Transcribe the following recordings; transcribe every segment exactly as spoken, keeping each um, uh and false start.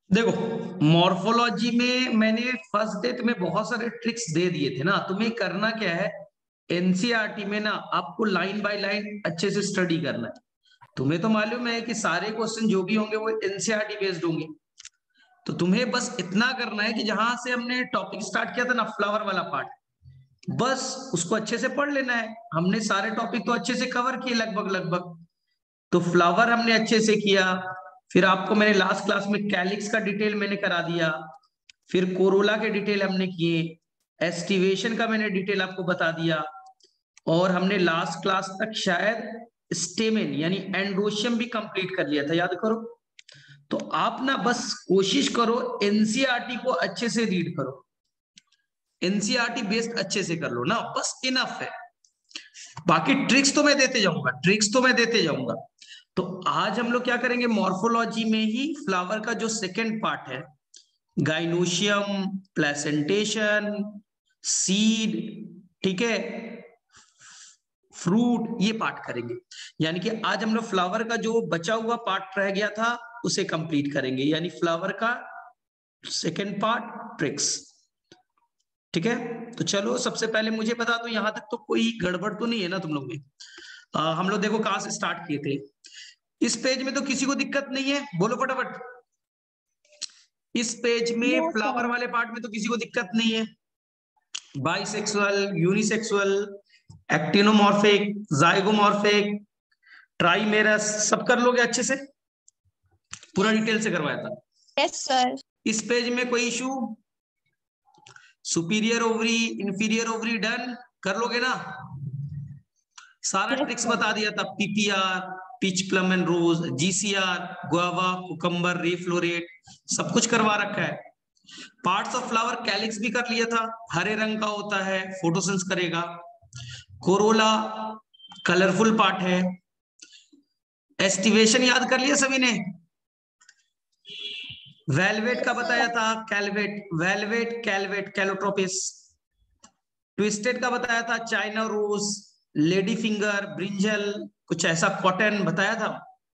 देखो, मॉर्फोलॉजी में मैंने फर्स्ट डे तुम्हें बहुत सारे ट्रिक्स दे दिए थे ना। तुम्हें करना क्या है, एनसीईआरटी में ना आपको लाइन बाय लाइन अच्छे से स्टडी करना है। तुम्हें तो मालूम है कि सारे क्वेश्चन जो भी होंगे वो एनसीईआरटी बेस्ड होंगे। तो तुम्हें बस इतना करना है कि जहां से हमने टॉपिक स्टार्ट किया था ना, फ्लावर वाला पार्ट, बस उसको अच्छे से पढ़ लेना है। हमने सारे टॉपिक तो अच्छे से कवर किए लगभग लगभग। तो फ्लावर हमने अच्छे से किया। फिर आपको मैंने लास्ट क्लास में कैलिक्स का डिटेल मैंने करा दिया। फिर कोरोला के डिटेल हमने किए। एस्टिवेशन का मैंने डिटेल आपको बता दिया। और हमने लास्ट क्लास तक शायद स्टेमेन यानी एंड्रोशियम भी कंप्लीट कर लिया था, याद करो। तो आप ना बस कोशिश करो, एनसीईआरटी को अच्छे से रीड करो। एनसीईआरटी बेस्ड अच्छे से कर लो ना, बस इनफ है। बाकी ट्रिक्स तो मैं देते जाऊंगा, ट्रिक्स तो मैं देते जाऊंगा। तो आज हम लोग क्या करेंगे, मॉर्फोलॉजी में ही फ्लावर का जो सेकेंड पार्ट है, गाइनोशियम, प्लेसेंटेशन, सीड, ठीक है, फ्रूट, ये पार्ट करेंगे। यानी कि आज हम लोग फ्लावर का जो बचा हुआ पार्ट रह गया था उसे कंप्लीट करेंगे, यानी फ्लावर का सेकेंड पार्ट, ट्रिक्स। ठीक है, तो चलो सबसे पहले मुझे बता दो, यहां तक तो कोई गड़बड़ तो नहीं है ना तुम लोग में। आ, हम लोग देखो कहां से स्टार्ट किए थे। इस पेज में तो किसी को दिक्कत नहीं है, बोलो फटाफट। इस पेज में नो फ्लावर सर। वाले पार्ट में तो किसी को दिक्कत नहीं है। Bisexual, unisexual, actinomorphic, zygomorphic, trimerous, सब कर लोगे अच्छे से, पूरा डिटेल से करवाया था। Yes sir. इस पेज में कोई issue? Superior ovary, inferior ovary done कर लोगे ना? सारा यस ट्रिक्स सर। बता दिया था, PPR, peach plum and rose, GCR, guava, cucumber, रीफ्लोरेट, सब कुछ करवा रखा है। पार्ट्स ऑफ फ्लावर कैलिक्स भी कर लिया था, हरे रंग का होता है, फोटोसिंथेसिस करेगा। कोरोला कलरफुल पार्ट है। एस्टिवेशन याद कर लिया सभी ने? वेलवेट का यस बताया सर। था, कैलवेट, वेलवेट, कैलवेट, कैलोट्रोपिस। ट्विस्टेड का बताया था, China rose, lady finger, brinjal, कुछ ऐसा कॉटन बताया था।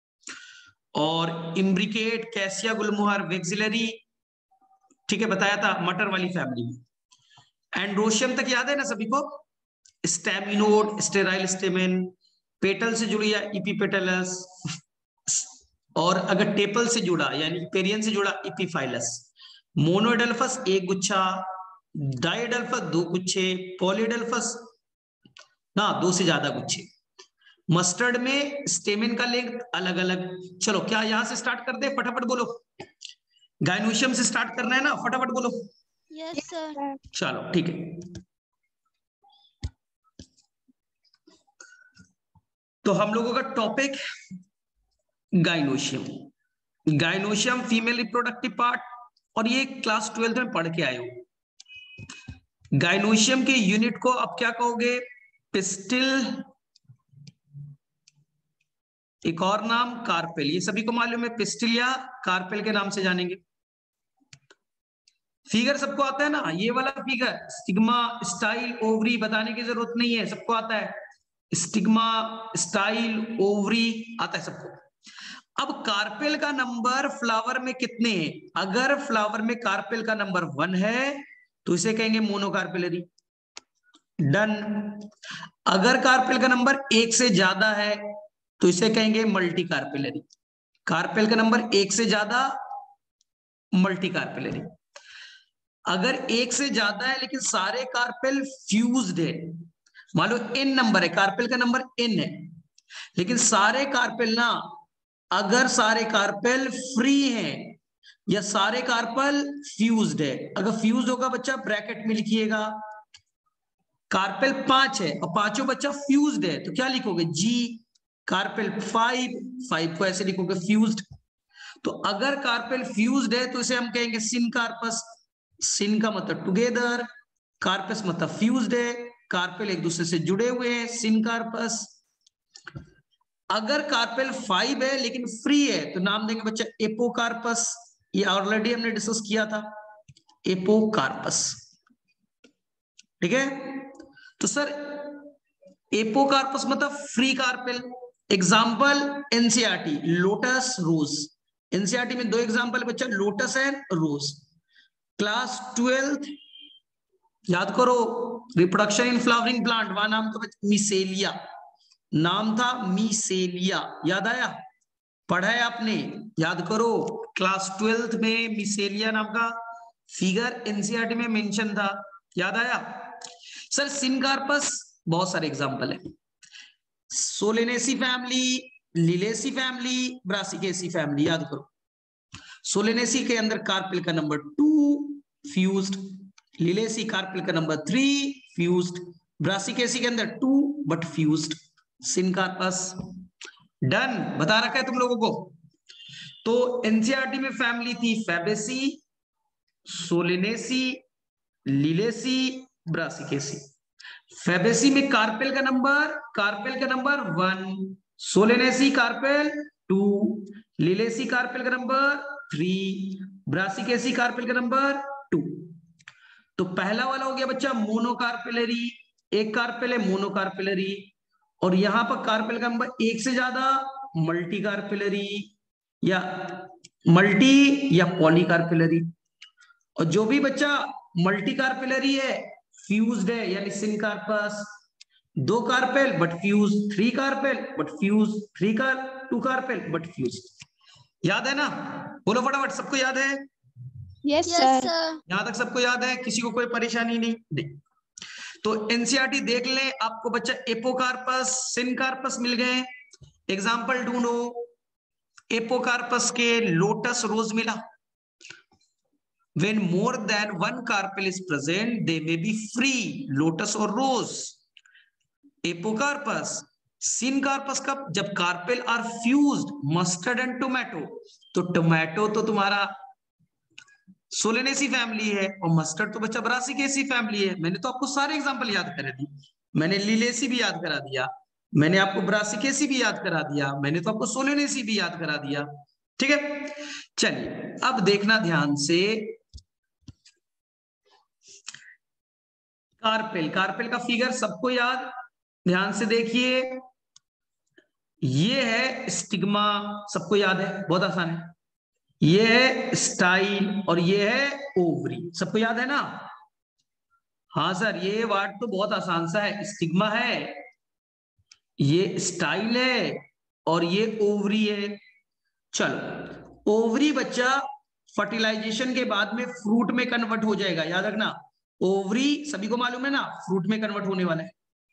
और इम्ब्रिकेट, कैसिया गुलमोहर, वेक्सिलरी, ठीक है, बताया था मटर वाली फैमिली में। एंड्रोशियम तक याद है ना सभी को? स्टेमिनोड, स्टेराइल स्टेमेन, पेटल से जुड़ी या इपीपेटलस, और अगर टेपल से जुड़ा यानी पेरियन से जुड़ा, इपीफाइलस। मोनोएडल्फस एक गुच्छा, डाइएडल्फस दो गुच्छे, पॉलीएडल्फस ना दो से ज्यादा गुच्छे। मस्टर्ड में स्टेमिन का लेंथ अलग अलग। चलो क्या यहां से स्टार्ट कर दे, फटाफट बोलो। गाइनोशियम से स्टार्ट करना है ना, फटाफट बोलो। Yes sir. चलो ठीक है, तो हम लोगों का topic gynoecium. Gynoecium female reproductive part, और ये क्लास ट्वेल्थ में पढ़ के आए हो। गाइनोशियम के यूनिट को अब क्या कहोगे? पिस्टिल, एक और नाम कार्पेल, ये सभी को मालूम है, पिस्टिल या कार्पेल के नाम से जानेंगे। फिगर सबको आता है ना, ये वाला फिगर, स्टिग्मा, स्टाइल, ओवरी, बताने की जरूरत नहीं है, सबको आता है। स्टिग्मा, स्टाइल, ओवरी आता है सबको। अब कार्पेल का नंबर फ्लावर में कितने हैं? अगर फ्लावर में कार्पेल का नंबर वन है तो इसे कहेंगे मोनोकार्पेलरी, डन। अगर कार्पेल का नंबर एक से ज्यादा है तो इसे कहेंगे मल्टी कार्पेलरी। कार्पेल का नंबर एक से ज्यादा, मल्टी कार्पेलरी। अगर एक से ज्यादा है लेकिन सारे कार्पेल फ्यूज्ड है, मान लो एन नंबर है, कार्पेल का नंबर एन है, लेकिन सारे कार्पेल ना, अगर सारे कार्पेल फ्री हैं या सारे कार्पेल फ्यूज्ड है, अगर फ्यूज्ड होगा बच्चा ब्रैकेट में लिखिएगा। कार्पेल पांच है और पांचों बच्चा फ्यूज्ड है, तो क्या लिखोगे? जी। कार्पेल फाइव, फाइव को ऐसे लिखोगे फ्यूज्ड। तो अगर कार्पेल फ्यूज्ड है तो इसे हम कहेंगे सिन कार्पस। सिन का मतलब टुगेदर, कार्पस मतलब फ्यूज्ड है, कार्पेल एक दूसरे से जुड़े हुए हैं, सिन कार्पस। अगर कार्पेल फाइव है लेकिन फ्री है तो नाम देंगे बच्चा एपोकार्पस, ये ऑलरेडी हमने डिस्कस किया था, एपोकार्पस। ठीक है, तो सर एपोकार्पस मतलब free carpel. Example NCERT, lotus rose, NCERT में दो एग्जांपल बच्चा, lotus and rose. Class twelfth याद करो, रिप्रोडक्शन इन फ्लावरिंग प्लांट, वहां नाम तो मिसेलिया, नाम था मिसेलिया, याद आया, पढ़ा है आपने, याद करो। क्लास ट्वेल्थ में मिसेलिया नाम का फिगर एनसीईआरटी में मेंशन था, याद आया। सर सिनकार्पस, बहुत सारे एग्जांपल है, Solanaceae family, Liliaceae family, Brassicaceae family, याद करो। सोलेनेसी के अंदर कार्पेल का number two fused, Liliaceae carpel का नंबर थ्री फ्यूज्ड, ब्रासिकेसी के अंदर two but fused. Syncarpous done, बता रखा है तुम लोगों को। तो एनसीईआरटी में फैमिली थी Fabaceae, Solanaceae, Liliaceae, Brassicaceae. Fabaceae में कार्पेल का नंबर, कार्पेल का number one, Solanaceae carpel two, Liliaceae carpel का नंबर थ्री, ब्रासिकेसी कार्पेल का नंबर टू। तो पहला वाला हो गया बच्चा मोनोकार्पेलरी, एक कार्पेल है मोनोकार्पेलरी, और यहां पर कार्पेल का नंबर एक से ज्यादा मल्टी कार्पेलरी या मल्टी या पॉलीकार्पेलरी। और जो भी बच्चा मल्टी कार्पेलरी है फ्यूज्ड है, यानी सिनकार्पस। दो carpel but fuse, three carpel but fuse, three कार टू कार्पेल बट फ्यूज। याद है ना, बोलो फटाफट, सबको याद है? Yes sir. यहां तक सबको याद है, किसी को कोई परेशानी नहीं? नहीं तो एनसीईआरटी देख ले आपको बच्चा, एपोकार्पस, सिनकार्पस मिल गए, एग्जाम्पल ढूंढो। एपोकार्पस के लोटस रोज मिला, when more than one carpel is present they may be free, lotus और rose। एपोकार्पस, सिनकार्पस कब, जब carpel are fused, mustard and tomato. तो टोमेटो तो तुम्हारा सोलेनेसी फैमिली है और मस्टर्ड तो बच्चा ब्रासिकेसी फैमिली है। मैंने तो आपको सारे एग्जांपल याद करा दी, मैंने लिलेसी भी याद करा दिया, मैंने आपको ब्रासिकेसी भी याद करा दिया, मैंने तो आपको सोलेनेसी भी याद करा दिया, ठीक है। चलिए अब देखना ध्यान से, कार्पेल, कार्पेल का फिगर सबको याद, ध्यान से देखिए, ये है स्टिग्मा, सबको याद है, बहुत आसान है। ये है स्टाइल और ये है ओवरी, सबको याद है ना? हाँ सर, ये वर्ड तो बहुत आसान सा है, स्टिग्मा है, ये स्टाइल है और ये ओवरी है। चलो, ओवरी बच्चा फर्टिलाइजेशन के बाद में फ्रूट में कन्वर्ट हो जाएगा, याद रखना। ओवरी सभी को मालूम है ना, फ्रूट में कन्वर्ट होने वाला है।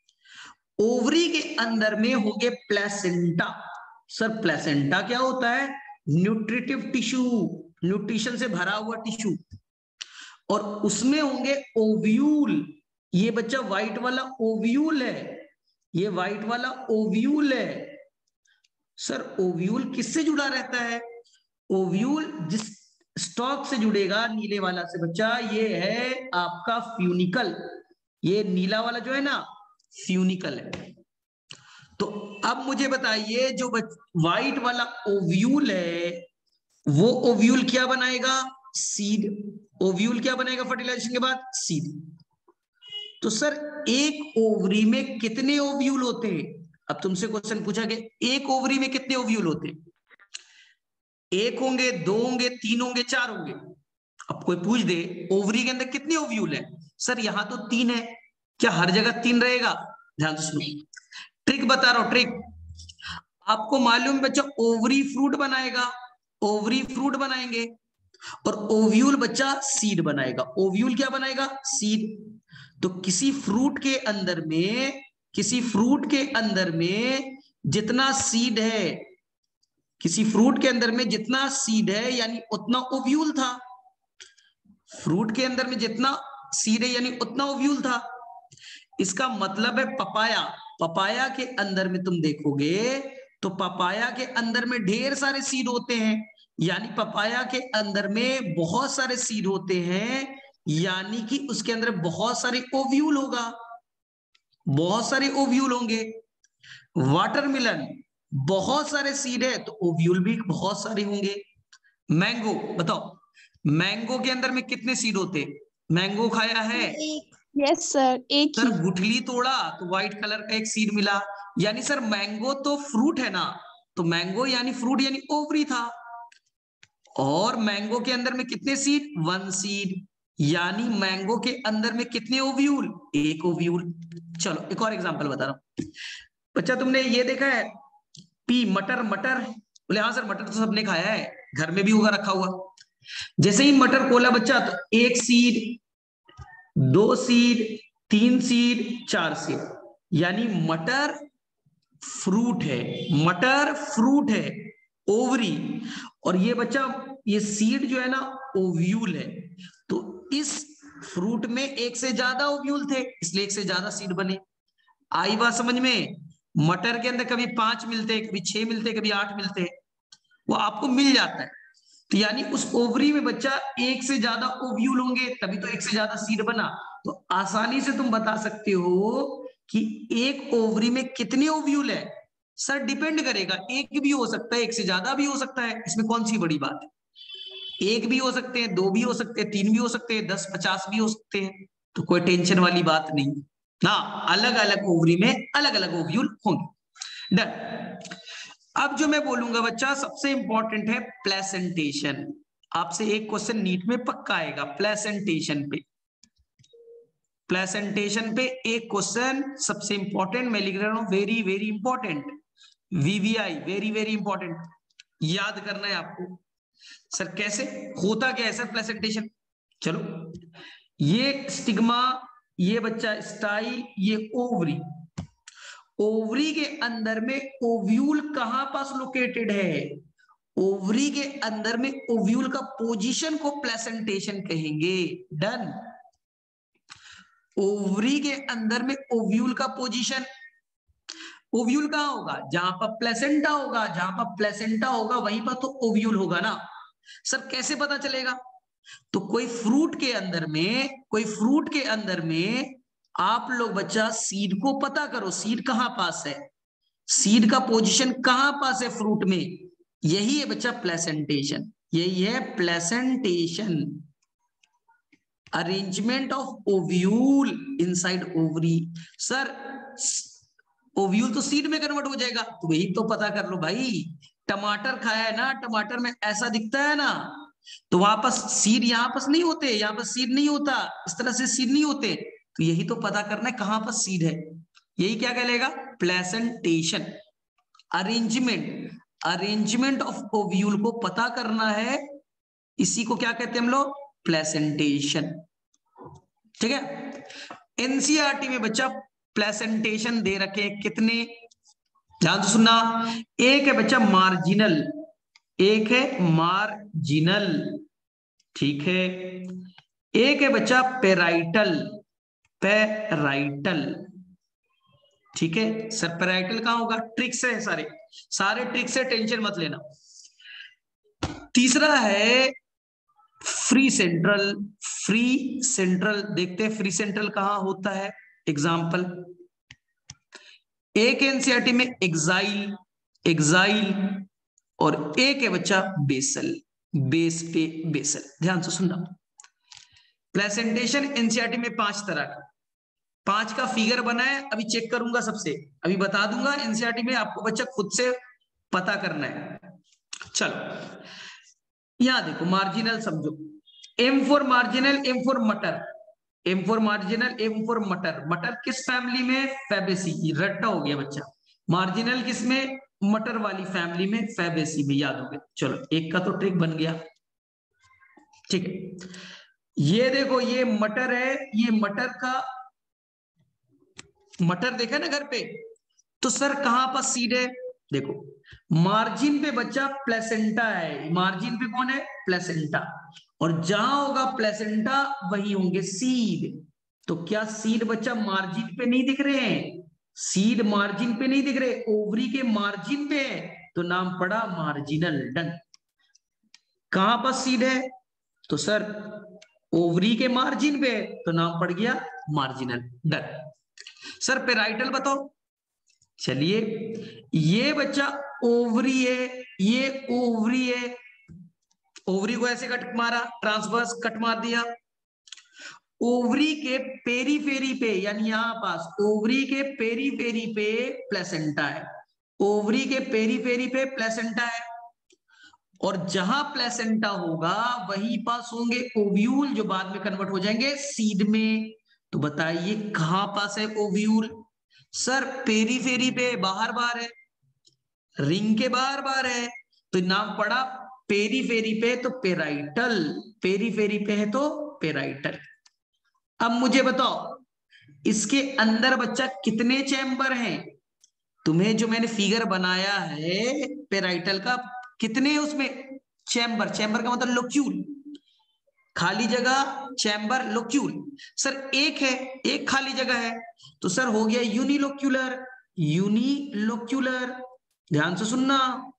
ओवरी के अंदर में होंगे प्लेसेंटा। सर प्लेसेंटा क्या होता है? न्यूट्रिटिव टिश्यू, न्यूट्रिशन से भरा हुआ टिश्यू, और उसमें होंगे ओव्यूल। ये बच्चा व्हाइट वाला ओव्यूल है, ये व्हाइट वाला ओव्यूल है। सर ओव्यूल किससे जुड़ा रहता है? ओव्यूल जिस स्टॉक से जुड़ेगा नीले वाला से बच्चा, ये है आपका फ्यूनिकल, ये नीला वाला जो है ना फ्यूनिकल है। तो अब मुझे बताइए, जो व्हाइट वाला ओव्यूल है वो ओव्यूल क्या बनाएगा? सीड। ओव्यूल क्या बनाएगा फर्टिलाइजेशन के बाद? सीड। तो सर एक ओवरी में कितने ओव्यूल होते हैं? अब तुमसे क्वेश्चन पूछा गया एक ओवरी में कितने ओव्यूल होते हैं? एक होंगे, दो होंगे, तीन होंगे, चार होंगे। अब कोई पूछ दे ओवरी के अंदर कितने ओव्यूल है? सर यहां तो तीन है, क्या हर जगह तीन रहेगा? ध्यान से सुनो, ट्रिक बता रहा हूं, ट्रिक। आपको मालूम बच्चा ओवरी फ्रूट बनाएगा, ओवरी फ्रूट बनाएंगे, और ओव्यूल बच्चा सीड बनाएगा। ओव्यूल क्या बनाएगा? सीड। तो किसी फ्रूट के अंदर में, किसी फ्रूट के अंदर में जितना सीड है, किसी फ्रूट के अंदर में जितना सीड है यानी उतना ओव्यूल था। फ्रूट के अंदर में जितना सीड है यानी उतना ओव्यूल था। इसका मतलब है पपाया, पपाया के अंदर में तुम देखोगे तो पपाया के अंदर में ढेर सारे सीड होते हैं, यानी पपाया के अंदर में बहुत सारे सीड होते हैं, यानी कि उसके अंदर बहुत सारे ओव्यूल होगा, बहुत सारे ओव्यूल होंगे। वाटरमेलन बहुत सारे सीड है तो ओव्यूल भी बहुत सारे होंगे। मैंगो बताओ, मैंगो के अंदर में कितने सीड होते? मैंगो खाया है? यस सर, एक सर ही। गुठली तोड़ा तो व्हाइट कलर का एक सीड मिला, यानी सर मैंगो तो फ्रूट है ना, तो मैंगो यानी फ्रूट यानी ओवरी था। और मैंगो के अंदर में कितने सीड? वन सीड, यानी मैंगो के अंदर में कितने ओव्यूल? एक ओव्यूल। चलो एक और एग्जांपल बता रहा हूं बच्चा, तुमने ये देखा है पी मटर, मटर बोले हाँ सर मटर तो सबने खाया है, घर में भी होगा रखा हुआ। जैसे ही मटर खोला बच्चा तो एक सीड, दो सीड, तीन सीड, चार सीड, यानी मटर फ्रूट है, मटर फ्रूट है, ओवरी। और ये बच्चा ये सीड जो है ना ओव्यूल है। तो इस फ्रूट में एक से ज्यादा ओव्यूल थे, इसलिए एक से ज्यादा सीड बने। आई बात समझ में? मटर के अंदर कभी पांच मिलते, कभी छह मिलते, कभी आठ मिलते, वो आपको मिल जाता है। तो यानी उस ओवरी में बच्चा एक से ज्यादा ओव्यूल होंगे, तभी तो एक से ज्यादा सीड बना। तो आसानी से तुम बता सकते हो कि एक ओवरी में कितने ओव्यूल है। सर डिपेंड करेगा, एक भी हो सकता है, एक से ज्यादा भी हो सकता है, इसमें कौन सी बड़ी बात है? एक भी हो सकते हैं, दो भी हो सकते हैं, तीन भी हो सकते हैं, दस पचास भी हो सकते हैं, तो कोई टेंशन वाली बात नहीं ना। अलग अलग ओवरी में अलग अलग ओव्यूल होंगे। डन। अब जो मैं बोलूंगा बच्चा सबसे इंपॉर्टेंट है प्लेसेंटेशन। आपसे एक क्वेश्चन नीट में पक्का आएगा प्लेसेंटेशन पे। प्लेसेंटेशन पे एक क्वेश्चन सबसे इंपॉर्टेंट मैं लिख रहा हूं, very very important, VVI, very very important, याद करना है आपको। सर कैसे होता क्या है सर प्लेसेंटेशन? चलो, ये स्टिग्मा, ये बच्चा स्टाइल, ये ओवरी। ओवरी के अंदर में ओव्यूल कहां पास लोकेटेड है? ओवरी के अंदर में ओव्यूल का पोजीशन को प्लेसेंटेशन कहेंगे। डन। ओवरी के अंदर में ओव्यूल का पोजीशन, ओव्यूल कहां होगा? जहां पर प्लेसेंटा होगा, जहां पर प्लेसेंटा होगा वहीं पर तो ओव्यूल होगा ना। सर कैसे पता चलेगा? तो कोई फ्रूट के अंदर में, कोई फ्रूट के अंदर में आप लोग बच्चा सीड को पता करो, सीड कहां पास है, सीड का पोजीशन कहां पास है फ्रूट में, यही है बच्चा प्लेसेंटेशन, यही है placentation. Arrangement of ovule inside ovary. Sir ovule तो सीड में कन्वर्ट हो जाएगा, तो वही तो पता कर लो भाई। टमाटर खाया है ना, टमाटर में ऐसा दिखता है ना, तो वहां पर सीड यहां पर नहीं होते, यहां पर सीड नहीं होता, इस तरह से सीड नहीं होते, तो यही तो पता करना है कहां पर सीड है। यही क्या कहलाएगा? Placentation. Arrangement, arrangement of ovule को पता करना है, इसी को क्या कहते हैं हम लोग? प्लेसेंटेशन। ठीक है। एनसीईआरटी में बच्चा प्लेसेंटेशन दे रखे कितने, ध्यान से सुनना। एक है बच्चा मार्जिनल, एक है मार्जिनल, ठीक है। एक है बच्चा पेराइटल, पेराइटल, ठीक है। सर पेराइटल कहां होगा? ट्रिक्स है सारे, सारे ट्रिक्स है, टेंशन मत लेना। तीसरा है फ्री सेंट्रल, फ्री सेंट्रल देखते हैं फ्री सेंट्रल कहां होता है। एग्जाम्पल, एक एनसीईआरटी में एक्साइल, एक्साइल, और एक है बच्चा बेसल, बेस पे बेसल। ध्यान से सुनना, प्लेसेंटेशन एनसीईआरटी में पांच तरह का, पांच का फिगर बना है, अभी चेक करूंगा सबसे, अभी बता दूंगा। एनसीईआरटी में आपको बच्चा खुद से पता करना है। चलो यहां देखो, मार्जिनल समझो, M for marginal, M for मटर, M for marginal, M for मटर। मटर किस फैमिली में? फैबेसी। रट्टा हो गया बच्चा। मार्जिनल किस में? मटर वाली फैमिली में, फैबेसी में, याद हो गया। चलो एक का तो ट्रिक बन गया, ठीक है। ये देखो ये मटर है, ये मटर का, मटर देखा ना घर पे, तो सर कहां पर सीड है? देखो मार्जिन पे बच्चा प्लेसेंटा है, मार्जिन पे कौन है? प्लेसेंटा, और जहां होगा प्लेसेंटा वही होंगे सीड। तो क्या सीड बच्चा मार्जिन पे नहीं दिख रहे हैं? सीड मार्जिन पे नहीं दिख रहे, ओवरी के मार्जिन पे है, तो नाम पड़ा मार्जिनल। डन। कहां पर सीड है? तो सर ओवरी के मार्जिन पे है, तो नाम पड़ गया मार्जिनल। डन। सर पेराइटल बताओ। चलिए ये बच्चा ओवरी है, ये ओवरी है, ओवरी को ऐसे कट मारा, ट्रांसवर्स कट मार दिया। ओवरी के पेरीफेरी पे, यानी यहां पास, ओवरी के पेरीफेरी पे प्लेसेंटा है, ओवरी के पेरीफेरी पे प्लेसेंटा है, और जहां प्लेसेंटा होगा वहीं पास होंगे ओव्यूल, जो बाद में कन्वर्ट हो जाएंगे सीड में। तो बताइए कहां पास है ओव्यूल? सर पेरीफेरी पे, बाहर बाहर है, रिंग के बाहर बाहर है, तो नाम पड़ा पेरीफेरी पे, तो पेराइटल। पेरीफेरी पे है तो पेराइटल। अब मुझे बताओ इसके अंदर बच्चा कितने चैम्बर हैं? तुम्हें जो मैंने फिगर बनाया है पेराइटल का, कितने उसमें चैम्बर? चैम्बर का मतलब लोक्यूल, खाली जगह, चैम्बर, लोक्यूल। सर एक है, एक खाली जगह है, तो सर हो गया यूनिलोक्यूलर। यूनिलोक्यूलर, ध्यान से सुनना।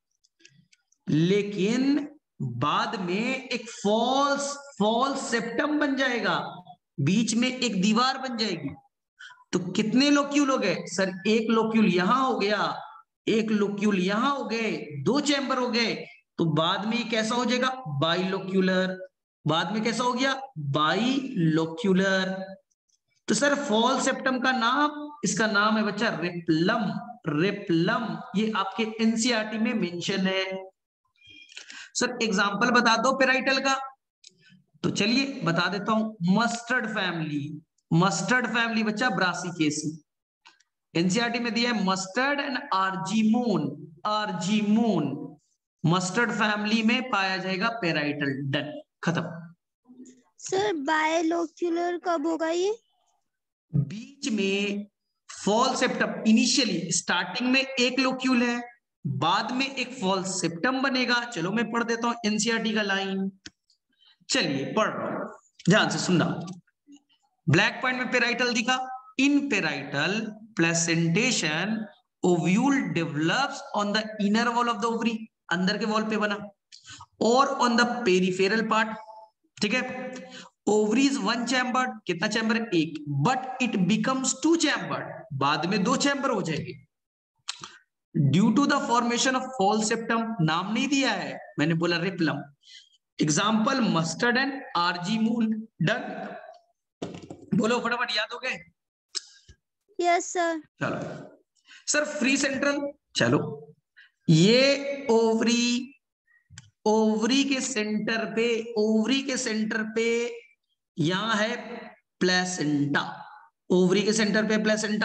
लेकिन बाद में एक फॉल्स फॉल्स सेप्टम बन जाएगा, बीच में एक दीवार बन जाएगी। तो कितने लोक्यूल हो गए? सर एक लोक्यूल यहां हो गया, एक लोक्यूल यहां हो गए, दो चैम्बर हो गए। तो बाद में कैसा हो जाएगा? बाइलोक्यूलर। बाद में कैसा हो गया? बाइलोक्यूलर। तो सर फॉल सेप्टम का नाम, इसका नाम है बच्चा रिप्लम। रिप्लम, ये आपके एनसीईआरटी में मेंशन है। सर एग्जांपल बता दो पेराइटल का। तो चलिए बता देता हूं, मस्टर्ड फैमिली। मस्टर्ड फैमिली बच्चा ब्रासिकेसी, एनसीईआरटी में दिया है mustard and Argemone. Argemone mustard family में पाया जाएगा पेराइटल। डन, खत्म। सर बायलोक्यूलर कब होगा ये? बीच में फॉल सेप्टम, इनिशियली स्टार्टिंग में एक लोक्यूल है, बाद में एक फॉल सेप्टम बनेगा। चलो मैं पढ़ देता हूं एनसीईआरटी का लाइन, चलिए पढ़ रहा हूं, ध्यान से सुनना। ब्लैक पॉइंट में पेराइटल दिखा। In parietal placentation ovule develops on the inner wall of the ovary, अंदर के वॉल पे बना, और ऑन द पेरिफेरल पार्ट, ठीक है। ओवरी इज वन चैम्बर्ड, कितना चैम्बर है? एक। But it becomes two chambered, बाद में दो चैम्बर हो जाएंगे due to the formation of false septum. नाम नहीं दिया है, मैंने बोला replum. Example mustard and Argemone. Done, बोलो फटाफट, याद हो गए? Yes sir. चलो सर फ्री सेंट्रल, चलो ये ओवरी, ओवरी के सेंटर पे, ओवरी के सेंटर पे यहां है प्लेसेंटा। ओवरी के सेंटर पे प्लेसेंटा।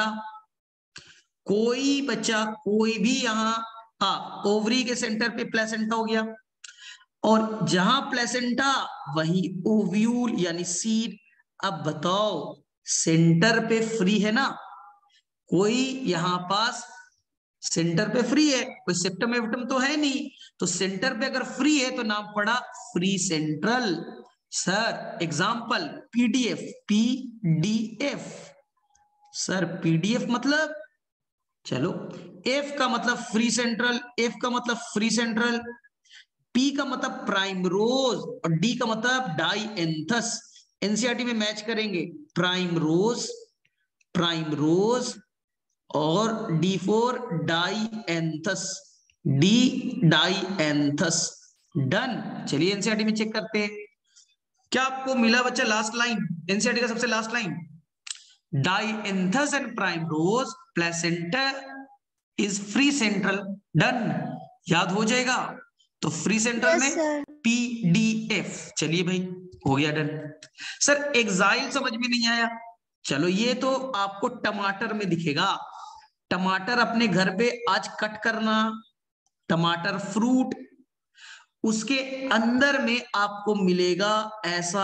कोई बच्चा, कोई भी यहां, हाँ ओवरी के सेंटर पे प्लेसेंटा हो गया, और जहां प्लेसेंटा वहीं ओव्यूल यानी सीड। अब बताओ सेंटर पे फ्री है ना, कोई यहां पास सेंटर पे फ्री है, कोई सेप्टम एप्टम तो है नहीं, तो सेंटर पे अगर फ्री है तो नाम पड़ा free central. Sir example PDF, PDF. Sir PDF मतलब, चलो एफ का मतलब फ्री सेंट्रल, एफ का मतलब फ्री सेंट्रल, पी का मतलब प्राइम रोज, और डी का मतलब डाई एंथस। एनसीईआरटी में मैच करेंगे, प्राइम रोज, प्राइम रोज, और D for Dianthus, D Dianthus. Done, चलिए एनसीईआरटी में चेक करते हैं क्या आपको मिला बच्चा। लास्ट लाइन, एनसीईआरटी का सबसे last line, Dianthus and primrose placenta is free central. Done, याद हो जाएगा। तो फ्री सेंट्रल यस में सर। पीडीएफ। चलिए भाई हो गया, डन। सर एक्साइल समझ में नहीं आया, चलो ये तो आपको टमाटर में दिखेगा। टमाटर अपने घर पे आज कट करना, टमाटर फ्रूट, उसके अंदर में आपको मिलेगा ऐसा,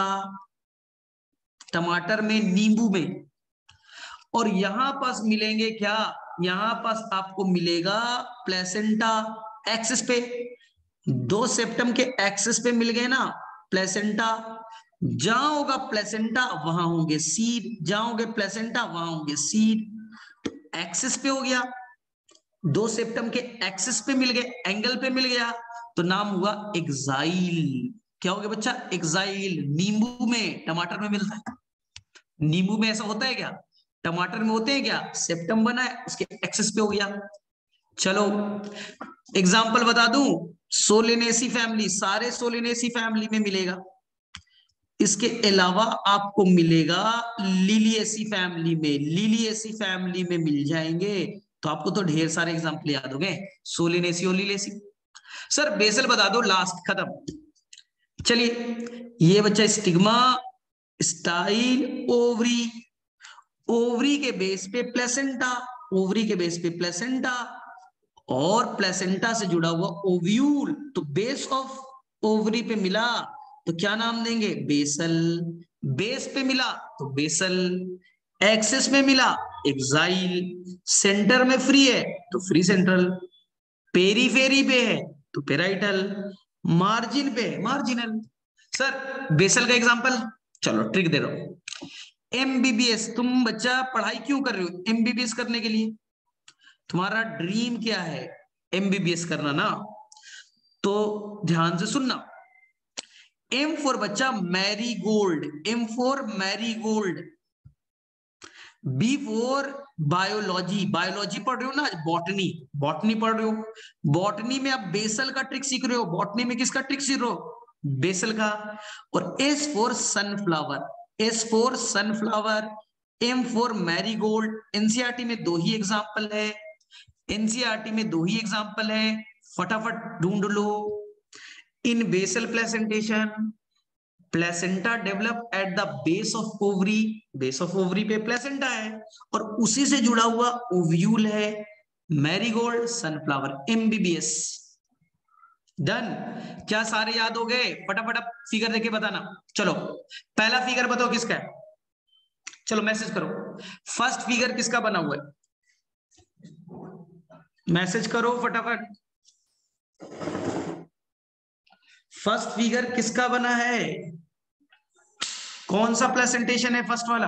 टमाटर में, नींबू में, और यहां पास मिलेंगे क्या? यहां पास आपको मिलेगा प्लेसेंटा एक्सिस पे, दो सेप्टम के एक्सिस पे मिल गए ना प्लेसेंटा। जहां होगा प्लेसेंटा वहां होंगे सीड, जहां होंगे प्लेसेंटा वहां होंगे सीड। तो एक्सिस पे हो गया, दो सेप्टम के एक्सिस पे मिल गए, एंगल पे मिल गया, तो नाम हुआ एक्साइल। क्या हो गया बच्चा? एक्साइल। नींबू में, टमाटर में मिलता है, नींबू में ऐसा होता है क्या? टमाटर में होते हैं क्या? सेप्टम बना है, उसके एक्सिस पे हो गया। चलो एग्जाम्पल बता दूं, सोलेनेसी फैमिली, सारे सोलेनेसी फैमिली में मिलेगा। इसके अलावा आपको मिलेगा लिलिएसी फैमिली में, लिलिएसी फैमिली में मिल जाएंगे। तो आपको तो ढेर सारे एग्जाम्पल याद हो गए, सोलेनेसी और लिलिएसी। सर बेसल बता दो, लास्ट खत्म। चलिए ये बच्चा स्टिग्मा, स्टाइल, ओवरी, ओवरी के बेस पे प्लेसेंटा, ओवरी के बेस पे प्लेसेंटा, और प्लेसेंटा से जुड़ा हुआ ओव्यूल, तो बेस ऑफ ओवरी पे मिला तो क्या नाम देंगे? बेसल। बेस पे मिला तो बेसल, एक्सिस में मिला एक्साइल, सेंटर में फ्री है तो फ्री सेंट्रल, पेरीफेरी पे है तो पेराइटल, मार्जिन पे है मार्जिनल। सर बेसल का एग्जांपल, चलो ट्रिक दे रहा हूं। एमबीबीएस, तुम बच्चा पढ़ाई क्यों कर रहे हो? एमबीबीएस करने के लिए। तुम्हारा ड्रीम क्या है? एमबीबीएस करना ना। तो ध्यान से सुनना। एम फॉर बच्चा marigold, M for marigold. B for biology, biology पढ़ रहे हो ना, बॉटनी, बॉटनी पढ़ रहे हो। बॉटनी में आप बेसल का ट्रिक सीख रहे हो, बॉटनी में किसका ट्रिक सीख रहे हो? बेसल का। और S for sunflower, S for sunflower, M for marigold. NCERT में दो ही एग्जाम्पल है, एनसीईआरटी में दो ही एग्जाम्पल है, फटाफट ढूंढ लो। In basal placentation, placenta develop at the base of ovary, base of ovary पे प्लेसेंटा है, और उसी से जुड़ा हुआ ओव्यूल है मैरीगोल्ड, सनफ्लावर, एमबीबीएस। डन। क्या सारे याद हो गए? फटाफट अब फिगर देके बताना। चलो पहला फिगर बताओ किसका है? चलो मैसेज करो, फर्स्ट फिगर किसका बना हुआ है? मैसेज करो फटाफट, फर्स्ट फिगर किसका बना है? कौन सा प्लेसेंटेशन है फर्स्ट वाला?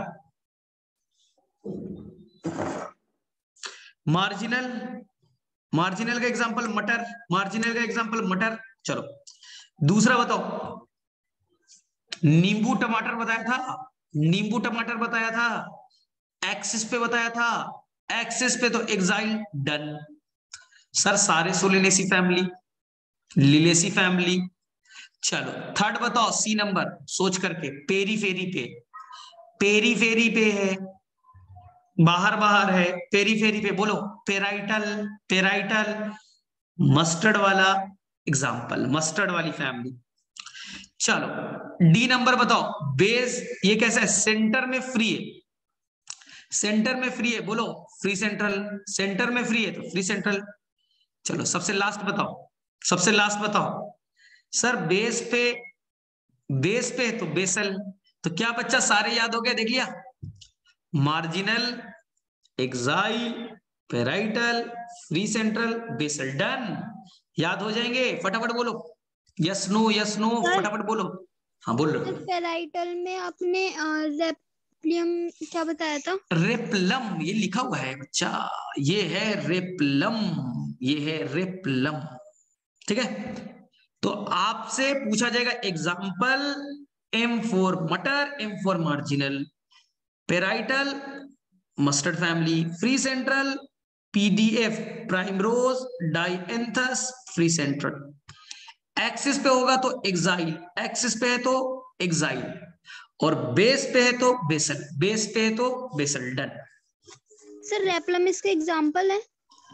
मार्जिनल, मार्जिनल का एग्जांपल मटर, मार्जिनल का एग्जांपल मटर। चलो दूसरा बताओ, नींबू टमाटर बताया था, नींबू टमाटर बताया था, एक्सिस पे बताया था, एक्सिस पे तो एक्साइल। डन। सर सारे सोलिनेसी फैमिली, लिलेसी फैमिली। चलो थर्ड बताओ, सी नंबर, सोच करके, पेरीफेरी पे, पेरीफेरी पे है, बाहर बाहर है, पेरीफेरी पे बोलो, पेराइटल, पेराइटल, मस्टर्ड वाला एग्जांपल, मस्टर्ड वाली फैमिली। चलो डी नंबर बताओ, बेस, ये कैसा है? सेंटर में फ्री है, सेंटर में फ्री है, बोलो फ्री सेंट्रल, सेंटर में फ्री है तो फ्री सेंट्रल। चलो सबसे लास्ट बताओ, सबसे लास्ट बताओ, सर बेस पे, बेस पे तो बेसल। तो क्या बच्चा सारे याद हो गए? देख लिया, marginal, axile, parietal, free central, basal. Done. याद हो जाएंगे? फटाफट बोलो, यस नो, यस नो, फटाफट बोलो। हाँ बोल रहे हो। पेराइटल में आपने रेप्लियम क्या बताया था? रेप्लम, ये लिखा हुआ है बच्चा, ये है रेप्लम, ये है रेप्लम। ठीक है, तो आपसे पूछा जाएगा एग्जाम्पल, एम फॉर मटर, M for marginal, parietal, mustard family, free central, PDF, primrose, Dianthus, free central. Axis पे होगा तो एक्साइल, एक्सिस पे है तो एक्साइल, और बेस पे है तो बेसल, बेस पे है तो बेसल। डन। सर रेप्लम इसका एग्जांपल है?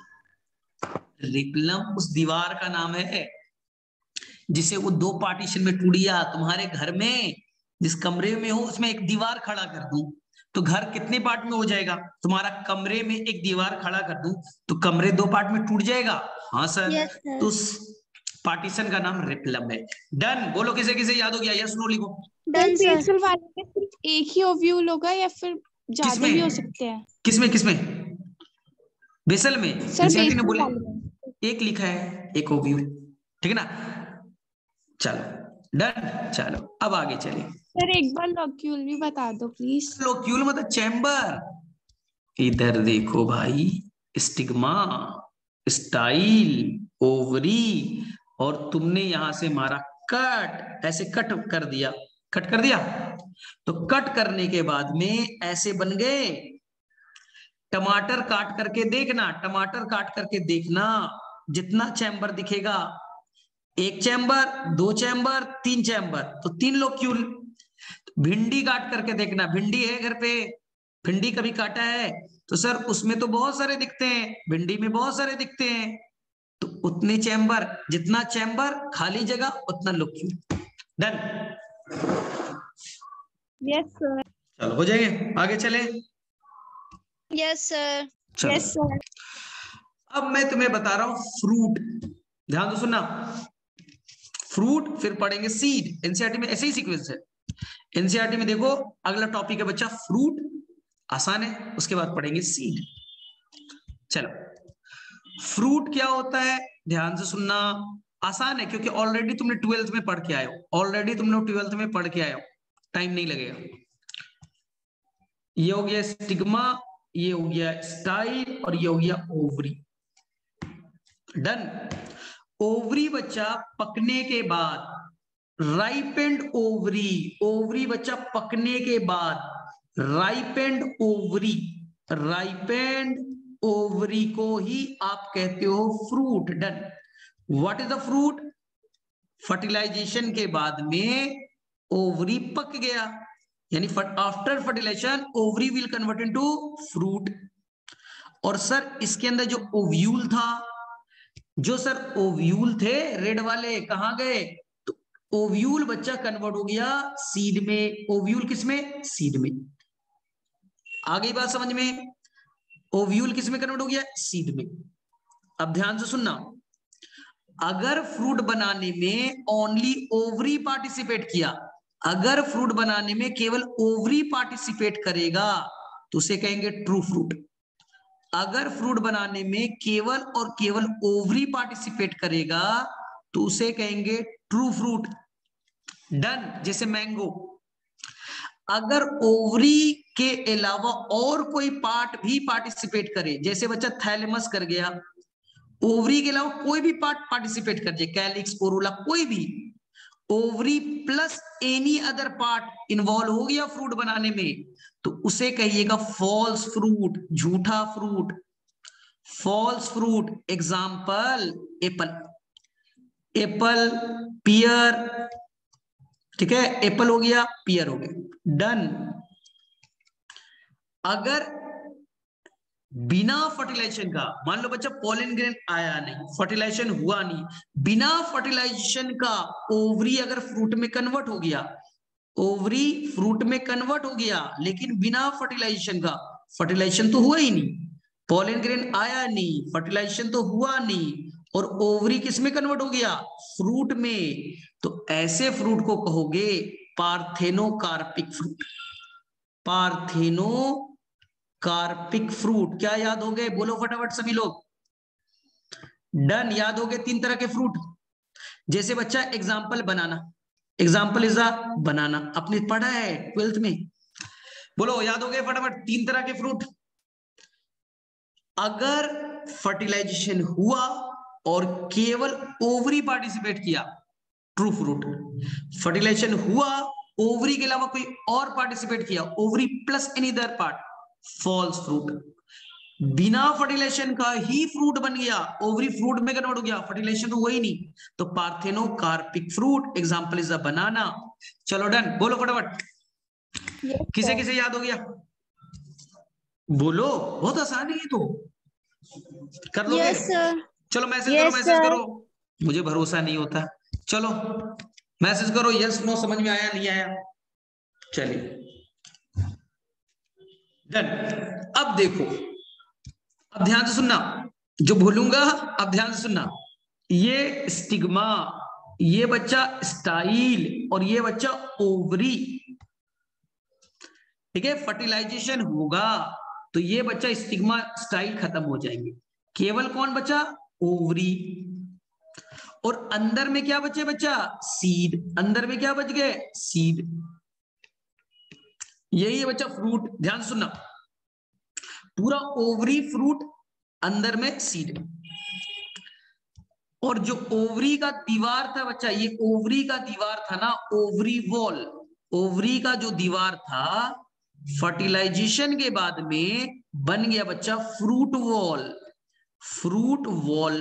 रिप्लम उस दीवार का नाम है जिसे वो दो पार्टीशन में टूट गया। तुम्हारे घर में जिस कमरे में हो उसमें एक दीवार खड़ा कर दूं तो घर कितने पार्ट में हो जाएगा? तुम्हारा कमरे में एक दीवार खड़ा कर दूं तो कमरे दो पार्ट में टूट जाएगा। हाँ सर। Yes sir. तो उस पार्टीशन का नाम रिप्लम है। डन। बोलो किसे किसे याद हो गया? यस नो लिखो। Done sir. बेसल वाले में सिर्फ एक ही ओव्यूल होगा या फिर ज्यादा भी हो सकते हैं? किसमें किसमें? बेसल में सर एनसीईआरटी ने बेसल बोले वाले में एक लिखा है, एक ओव्यूल। ठीक है ना? चलो डन। चलो अब आगे चलिए। सर एक बार लॉक्यूल भी बता दो प्लीज। लोक्यूल मतलब चैम्बर। इधर देखो भाई, स्टिग्मा, स्टाइल, ओवरी, और तुमने यहां से मारा कट, ऐसे कट कर दिया, कट कर दिया, तो कट करने के बाद में ऐसे बन गए। टमाटर काट करके देखना, टमाटर काट करके देखना, जितना चैम्बर दिखेगा, एक चैम्बर, दो चैम्बर, तीन चैम्बर, तो तीन लोक्यूल। भिंडी काट करके देखना, भिंडी है घर पे, भिंडी कभी काटा है तो सर उसमें तो बहुत सारे दिखते हैं, भिंडी में बहुत सारे दिखते हैं। तो उतने चैम्बर, जितना चैम्बर खाली जगह उतना लिक्विड। डन। Yes sir. चलो हो जाएंगे, आगे चले। Yes sir. Yes sir. अब मैं तुम्हें बता रहा हूं फ्रूट, ध्यान दो सुनना। फ्रूट फिर पढ़ेंगे सीड। एनसीईआरटी में ऐसे ही सीक्वेंस है। एनसीईआरटी में देखो अगला टॉपिक है बच्चा फ्रूट, आसान है, उसके बाद पढ़ेंगे सीड। चलो फ्रूट क्या होता है ध्यान से सुनना, आसान है क्योंकि ऑलरेडी तुमने ट्वेल्थ में पढ़ के आए हो, ऑलरेडी तुमने ट्वेल्थ में पढ़ के आए हो, टाइम नहीं लगेगा। ये हो गया स्टिग्मा, ये हो गया स्टाइल और ये हो गया ओवरी। डन। ओवरी बच्चा पकने के बाद, राइपेंड ओवरी, ओवरी बच्चा पकने के बाद, राइपेंड ओवरी, राइपेंड ओवरी को ही आप कहते हो fruit. Done. What is the fruit? Fertilization के बाद में ओवरी पक गया, यानी after fertilization ovary will convert into fruit. और सर इसके अंदर जो ओव्यूल था, जो सर ओव्यूल थे रेड वाले कहां गए? तो ओव्यूल बच्चा कन्वर्ट हो गया सीड में। ओव्यूल किस में? सीड में। आ गई बात समझ में? ओव्यूल किस में कन्वर्ट हो गया? सीड में। अब ध्यान से सुनना, अगर फ्रूट बनाने में ओनली ओवरी पार्टिसिपेट किया, अगर फ्रूट बनाने में केवल ओवरी पार्टिसिपेट करेगा तो उसे कहेंगे ट्रू फ्रूट। अगर फ्रूट बनाने में केवल और केवल ओवरी पार्टिसिपेट करेगा तो उसे कहेंगे ट्रू फ्रूट। डन। जैसे मैंगो, अगर ओवरी के अलावा और कोई पार्ट भी पार्टिसिपेट करे, जैसे बच्चा थैलेमस कर गया, ओवरी के अलावा कोई भी पार्ट पार्टिसिपेट कर जाए, कैलिक्स, कोरोला, कोई भी, ovary plus any other part involve हो गया फ्रूट बनाने में, तो उसे कहिएगा फॉल्स फ्रूट, झूठा fruit, false fruit. Example apple, apple, pear, ठीक है, एप्पल हो गया, पियर हो गया। डन। अगर बिना फर्टिलाइजेशन का, मान लो बच्चा पोलन ग्रेन आया नहीं, फर्टिलाइजेशन हुआ नहीं, बिना फर्टिलाइजेशन का ओवरी अगर फ्रूट में कन्वर्ट हो गया, ओवरी फ्रूट में कन्वर्ट हो गया लेकिन बिना फर्टिलाइजेशन का, फर्टिलाइजेशन तो हुआ ही नहीं, पोलन ग्रेन आया नहीं, फर्टिलाइजेशन तो हुआ नहीं, और ओवरी किस में कन्वर्ट हो गया? फ्रूट में, तो ऐसे फ्रूट को कहोगे parthenocarpic fruit. Parthenocarpic fruit. क्या याद हो गए? बोलो फटाफट सभी लोग। डन। याद हो गए तीन तरह के फ्रूट। जैसे बच्चा example banana, example is a banana, आपने पढ़ा है ट्वेल्थ में, बोलो याद हो गए फटाफट तीन तरह के फ्रूट। अगर फर्टिलाइजेशन हुआ और केवल ओवरी पार्टिसिपेट किया, ट्रू फ्रूट। फर्टिलाइजेशन हुआ, ओवरी के अलावा कोई और पार्टिसिपेट किया, ovary plus any other part, false fruit. बिना फर्टिलाइजेशन का ही फ्रूट बन गया, ओवरी फ्रूट में कन्वर्ट हो गया, फर्टिलाइजेशन तो हुआ ही नहीं, तो parthenocarpic fruit. Example is a banana. चलो डन। बोलो फटाफट। किसे किसे याद हो गया? बोलो, बहुत आसान है ये तो, कर लोगे? Yes sir. चलो मैसेज Yes, करो, मैसेज sir. करो, मुझे भरोसा नहीं होता। चलो मैसेज करो, यस नो, समझ में आया नहीं आया? चलिए डन। अब देखो, अब ध्यान से सुनना, जो बोलूंगा अब ध्यान से सुनना। ये स्टिग्मा, ये बच्चा स्टाइल और ये बच्चा ओवरी, ठीक है। फर्टिलाइजेशन होगा तो ये बच्चा स्टिग्मा स्टाइल खत्म हो जाएंगे, केवल कौन बचा? ओवरी। और अंदर में क्या बचे बच्चा? सीड। अंदर में क्या बच गए? सीड। यही है बच्चा फ्रूट। ध्यान सुनना, पूरा ओवरी फ्रूट, अंदर में सीड। और जो ओवरी का दीवार था बच्चा, ये ओवरी का दीवार था ना, ओवरी वॉल, ओवरी का जो दीवार था फर्टिलाइजेशन के बाद में बन गया बच्चा फ्रूट वॉल। फ्रूट वॉल,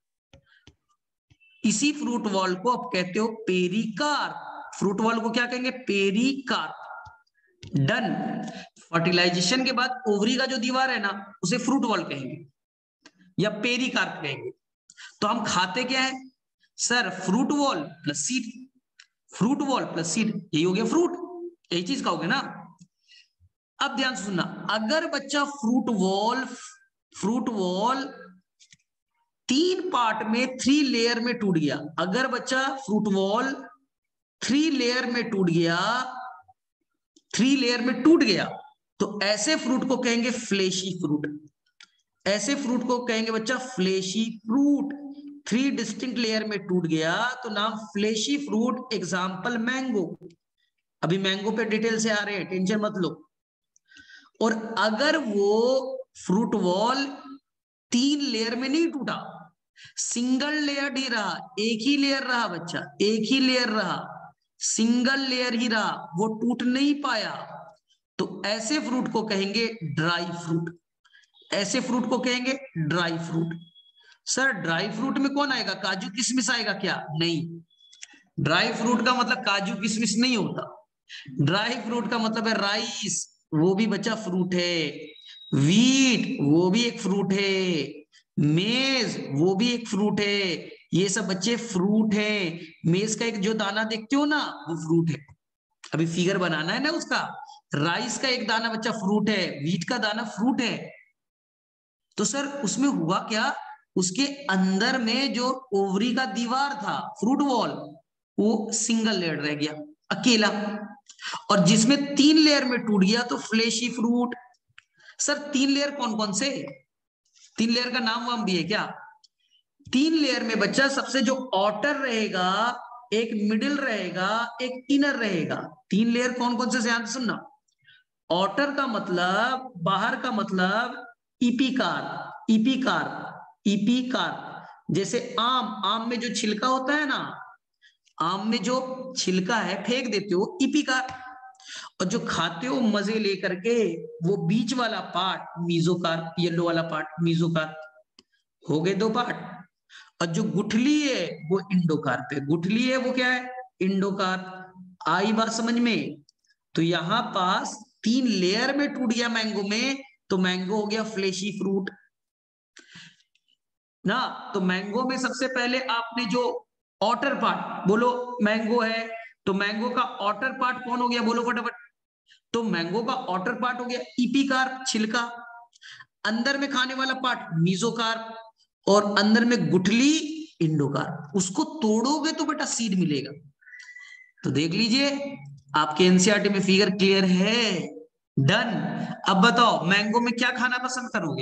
इसी फ्रूट वॉल को आप कहते हो पेरिकार्प। फ्रूट वॉल को क्या कहेंगे? पेरिकार्प। डन। फर्टिलाइजेशन के बाद ओवरी का जो दीवार है ना, उसे फ्रूट वॉल कहेंगे या पेरिकार्प कहेंगे। तो हम खाते क्या है sir, fruit wall plus seed, fruit wall plus seed, यही हो गया फ्रूट, यही चीज खाओगे ना। अब ध्यान से सुनना, अगर बच्चा फ्रूट वॉल फ्रूट वॉल तीन पार्ट में थ्री लेयर में टूट गया, अगर बच्चा फ्रूट वॉल थ्री लेयर में टूट गया, थ्री लेयर में टूट गया, तो ऐसे फ्रूट को कहेंगे फ्लेशी फ्रूट, ऐसे फ्रूट को कहेंगे बच्चा fleshy fruit. Three distinct layer में टूट गया तो नाम फ्लेशी फ्रूट, एग्जाम्पल मैंगो। अभी मैंगो पे डिटेल से आ रहे हैं, टेंशन मत लो। और अगर वो फ्रूट वॉल तीन लेयर में नहीं टूटा, सिंगल लेयर ही रहा, एक ही लेयर रहा बच्चा, एक ही लेयर रहा, सिंगल लेयर ही रहा, वो टूट नहीं पाया, तो ऐसे फ्रूट को कहेंगे ड्राई फ्रूट, ऐसे फ्रूट को कहेंगे dry fruit. Sir dry fruit में कौन आएगा, काजू किशमिश आएगा क्या, नहीं, ड्राई फ्रूट का मतलब काजू किशमिश नहीं होता, ड्राई फ्रूट का मतलब है राइस, वो भी बच्चा फ्रूट है, वीट वो भी एक फ्रूट है, मेज वो भी एक फ्रूट है, ये सब बच्चे फ्रूट है। मेज का एक जो दाना देखते हो ना वो फ्रूट है, अभी फिगर बनाना है ना उसका, राइस का एक दाना बच्चा फ्रूट है, वीट का दाना फ्रूट है। तो सर उसमें हुआ क्या, उसके अंदर में जो ओवरी का दीवार था फ्रूट वॉल, वो सिंगल लेयर रह गया अकेला, और जिसमें तीन लेयर में टूट गया तो फ्लेशी फ्रूट। सर तीन लेयर कौन कौन से, तीन लेयर का नाम वाम भी है क्या, तीन लेयर में बच्चा सबसे जो आउटर रहेगा, एक मिडिल रहेगा, एक इनर रहेगा। तीन लेयर कौन कौन से, ध्यान सुनना, आउटर का मतलब, बाहर का मतलब इपिकार, इपिकार, इपिकार, जैसे आम, आम में जो छिलका होता है ना, आम में जो छिलका है फेंक देते हो, इपिकार, और जो खाते हो मजे लेकर के वो बीच वाला पार्ट मीजोकार, येलो वाला पार्ट मीजोकार, हो गए दो पार्ट। और जो गुठली है वो इंडोकार्प है, गुठली है वो क्या है, इंडोकार्प। आई बात समझ में, तो यहां पास तीन लेयर में टूट गया मैंगो में, तो मैंगो हो गया फ्लेशी फ्रूट ना। तो मैंगो में सबसे पहले आपने जो आउटर पार्ट, बोलो मैंगो है तो मैंगो का आउटर पार्ट कौन हो गया, बोलो फटाफट, तो मैंगो का आउटर पार्ट हो गया इपिकार, छिलका, अंदर में खाने वाला पार्ट मीजोकार, और अंदर में गुठली इंडोकार। उसको तोड़ोगे तो बेटा सीड मिलेगा। तो देख लीजिए आपके एनसीईआरटी में फिगर क्लियर है, डन। अब बताओ मैंगो में क्या खाना पसंद करोगे,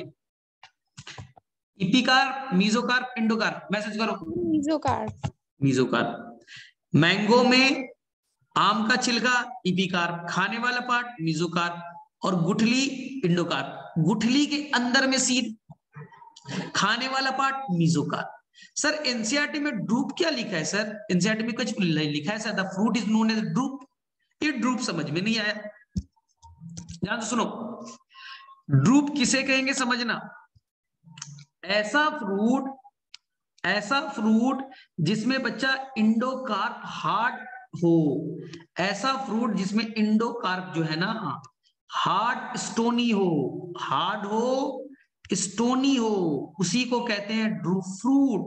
इपिकार, मीजोकार, इंडोकार, मैसेज करो, मीजोकार। मीजोकार। मैंगो में आम का छिलका इपिकार, खाने वाला पार्ट मीजोकार, और गुठली इंडोकार, गुठली के अंदर में सीड, खाने वाला पार्ट मीजोकार। सर एनसीईआरटी में ड्रूप क्या लिखा है, सर एनसीईआरटी में कुछ लिखा है sir, the fruit is known as drupe, ये ड्रूप समझ में नहीं आया, ध्यान से सुनो, ड्रूप किसे कहेंगे समझना, ऐसा फ्रूट, ऐसा फ्रूट जिसमें बच्चा इंडोकार्प हार्ड हो, ऐसा फ्रूट जिसमें इंडोकार्प जो है ना हार्ड स्टोनी हो, हार्ड हो स्टोनी हो, उसी को कहते हैं ड्रू फ्रूट।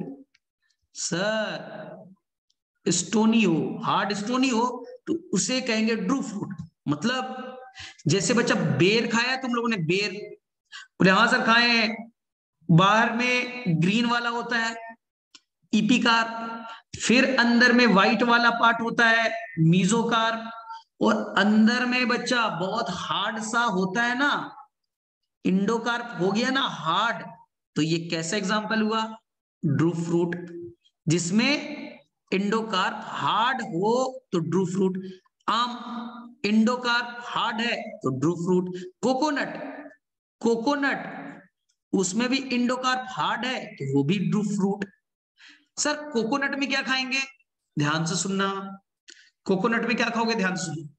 सर स्टोनी हो, हार्ड स्टोनी हो तो उसे कहेंगे ड्रू फ्रूट। मतलब जैसे बच्चा बेर खाया तुम लोगों ने, बेर बोले हाँ सर खाए हैं, बाहर में ग्रीन वाला होता है इपिकार, फिर अंदर में व्हाइट वाला पार्ट होता है मीजोकार, और अंदर में बच्चा बहुत हार्ड सा होता है ना इंडोकार्प, हो गया ना हार्ड। तो ये कैसा एग्जांपल हुआ, ड्रू फ्रूट, जिसमें इंडोकार्प हार्ड हो तो ड्रू फ्रूट। आम इंडोकार्प हार्ड है तो ड्रू फ्रूट। कोकोनट, कोकोनट उसमें भी इंडोकार्प हार्ड है तो वो भी ड्रू फ्रूट। सर कोकोनट में क्या खाएंगे, ध्यान से सुनना, कोकोनट में क्या खाओगे, ध्यान से सुनो,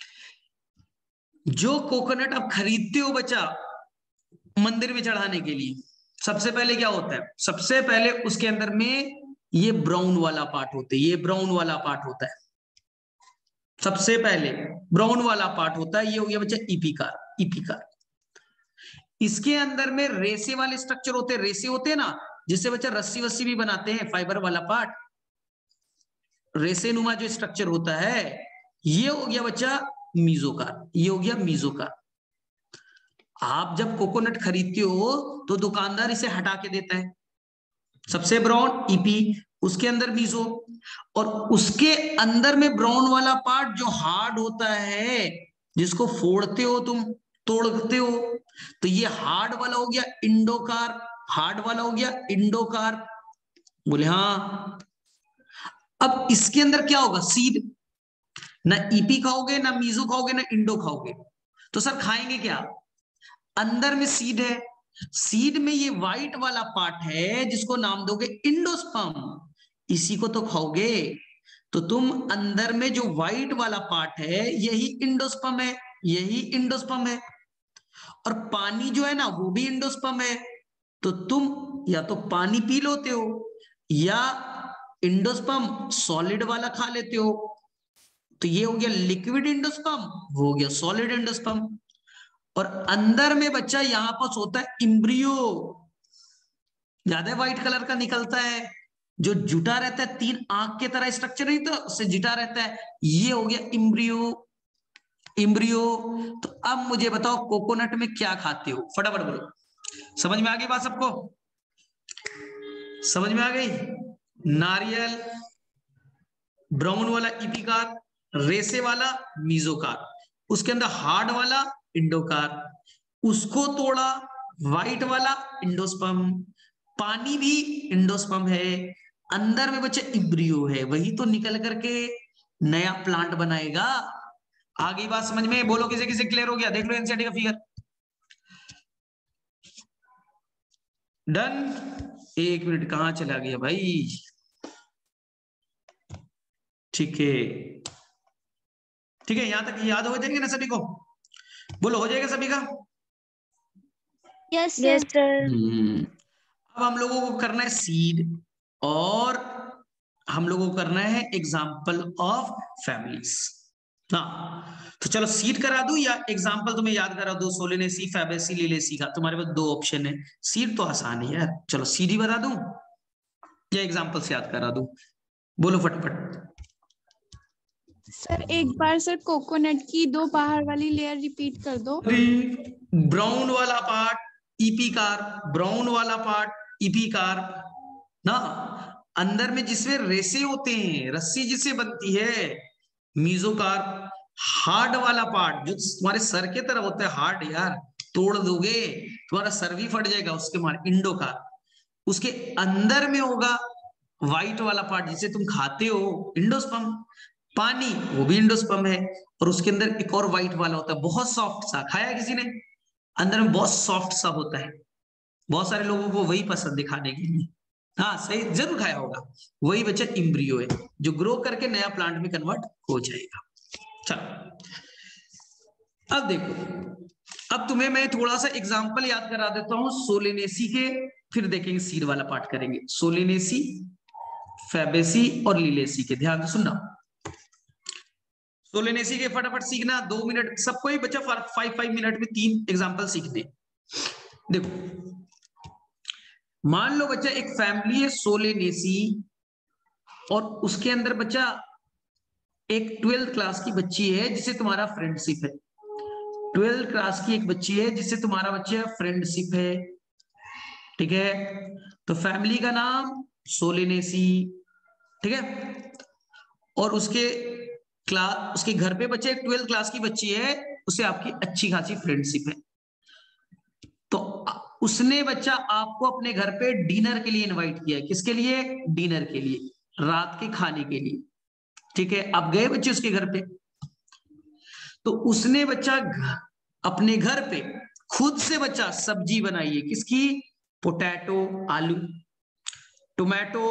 जो कोकोनट आप खरीदते हो बच्चा मंदिर में चढ़ाने के लिए, सबसे पहले क्या होता है, सबसे पहले उसके अंदर में ये ब्राउन वाला पार्ट होता है, ये ब्राउन वाला पार्ट होता है, सबसे पहले ब्राउन वाला पार्ट होता है, ये हो गया बच्चा इपिकार, इपिकार। इसके अंदर में रेसे वाले स्ट्रक्चर होते हैं, रेसे होते हैं ना, जिससे बच्चा रस्सी वस्सी भी बनाते हैं, फाइबर वाला पार्ट, रेसेनुमा जो स्ट्रक्चर होता है, ये हो गया बच्चा मीजोकार, ये हो गया मीजोकार। आप जब कोकोनट खरीदते हो तो दुकानदार इसे हटा के देता है, सबसे ब्राउन ईपी, उसके अंदर मीजो, और उसके अंदर में ब्राउन वाला पार्ट जो हार्ड होता है, जिसको फोड़ते हो तुम, तोड़ते हो, तो ये हार्ड वाला हो गया इंडोकार, हार्ड वाला हो गया इंडोकार। बोले हाँ। अब इसके अंदर क्या होगा, सीड, ना ईपी खाओगे, ना मीजो खाओगे, ना इंडो खाओगे, तो सर खाएंगे क्या? अंदर में सीड है, सीड में ये व्हाइट वाला पार्ट है जिसको नाम दोगे इंडोस्पर्म, इसी को तो खाओगे। तो तुम अंदर में जो व्हाइट वाला पार्ट है यही इंडोस्पर्म है, यही इंडोस्पर्म है, और पानी जो है ना वो भी इंडोस्पर्म है। तो तुम या तो पानी पी लेते हो या इंडोस्पर्म सॉलिड वाला खा लेते हो। तो ये हो गया लिक्विड इंडोस्पर्म, वो हो गया सॉलिड इंडोस्पर्म। और अंदर में बच्चा यहां पर होता है इम्ब्रियो, ज्यादा व्हाइट कलर का निकलता है, जो जुटा रहता है, तीन आंख के तरह स्ट्रक्चर नहीं तो उससे जुटा रहता है, ये हो गया इम्ब्रियो, इम्ब्रियो। तो अब मुझे बताओ कोकोनट में क्या खाते हो, फटाफट बोलो। समझ में आ गई बात सबको? समझ में आ गई? नारियल, ब्राउन वाला इपिकार, रेसे वाला मीजोकार, उसके अंदर हार्ड वाला इंडोकार, उसको तोड़ा व्हाइट वाला इंडोस्पर्म, पानी भी इंडोस्पर्म है, अंदर में बच्चे इब्रियो है, वही तो निकल करके नया प्लांट बनाएगा। आगे बात समझ में? बोलो किसे किसे क्लियर हो गया? देख लो एनसीईआरटी का फिगर। डन। एक मिनट, कहां चला गया भाई? ठीक है, ठीक है, यहां तक याद हो जाएंगे ना सभी को? बोलो हो जाएगा सभी का? Yes yes sir. सर। अब हम लोगों को करना है सीड, और हम लोगों को करना है एग्जाम्पल ऑफ फैमिलीज। हाँ, तो चलो सीड करा दूं या एग्जाम्पल तुम्हें याद करा दूं? सोलेनेसी, फैबेसी, लिलेसी का तुम्हारे पास दो ऑप्शन है। सीड तो आसान है यार, चलो सीड ही बता दूं या एग्जाम्पल से याद करा दूं? बोलो फटाफट। सर एक बार सर कोकोनट की दो बाहर वाली लेयर रिपीट कर दो। ब्राउन वाला पार्ट ईपी कार, ब्राउन वाला पार्ट ईपी कार ना, अंदर में जिसमें रेसे होते हैं, रस्सी जिससे बनती है, मीजोकार। हार्ड वाला पार्ट जो तुम्हारे सर के तरह होता है, हार्ड यार, तोड़ दोगे तुम्हारा सर भी फट जाएगा, उसके मारे इंडोकार। उसके अंदर में होगा व्हाइट वाला पार्ट जिसे तुम खाते हो, इंडोस्पर्म। पानी, वो भी इंडोस्पर्म है, और उसके अंदर एक और व्हाइट वाला होता है, बहुत सॉफ्ट सा, खाया किसी ने? अंदर में बहुत सॉफ्ट सा होता है, बहुत सारे लोगों को वही पसंद दिखाने के लिए। हाँ सही, जरूर खाया होगा। वही बच्चा इम्ब्रियो है जो ग्रो करके नया प्लांट में कन्वर्ट हो जाएगा। चलो अब देखो, अब तुम्हें मैं थोड़ा सा एग्जांपल याद करा देता हूं सोलेनेसी के, फिर देखेंगे सीड वाला पार्ट करेंगे। सोलेनेसी, फैबेसी और लिलेसी के ध्यान से सुनना। सोलेनेसी के फटाफट सीखना, दो मिनट सबको ही बच्चा, फाइव फाइव मिनट में तीन एग्जांपल सीखने। देखो मान लो बच्चा एक फैमिली है सोलेनेसी, और उसके अंदर बच्चा एक ट्वेल्थ क्लास की बच्ची है जिसे तुम्हारा फ्रेंडशिप है। ट्वेल्थ क्लास की एक बच्ची है जिससे तुम्हारा बच्चा फ्रेंडशिप है, ठीक है? तो फैमिली का नाम सोलेनेसी, ठीक है? और उसके क्लास, उसके घर पे बच्चे एक ट्वेल्थ क्लास की बच्ची है, उससे आपकी अच्छी खासी फ्रेंडशिप है। तो उसने बच्चा आपको अपने घर पे डिनर के लिए इनवाइट किया है। किसके लिए? डिनर के लिए, रात के खाने के लिए, ठीक है? आप गए बच्चे उसके घर पे, तो उसने बच्चा अपने घर पे खुद से बच्चा सब्जी बनाई है। किसकी? पोटैटो, आलू, टोमेटो,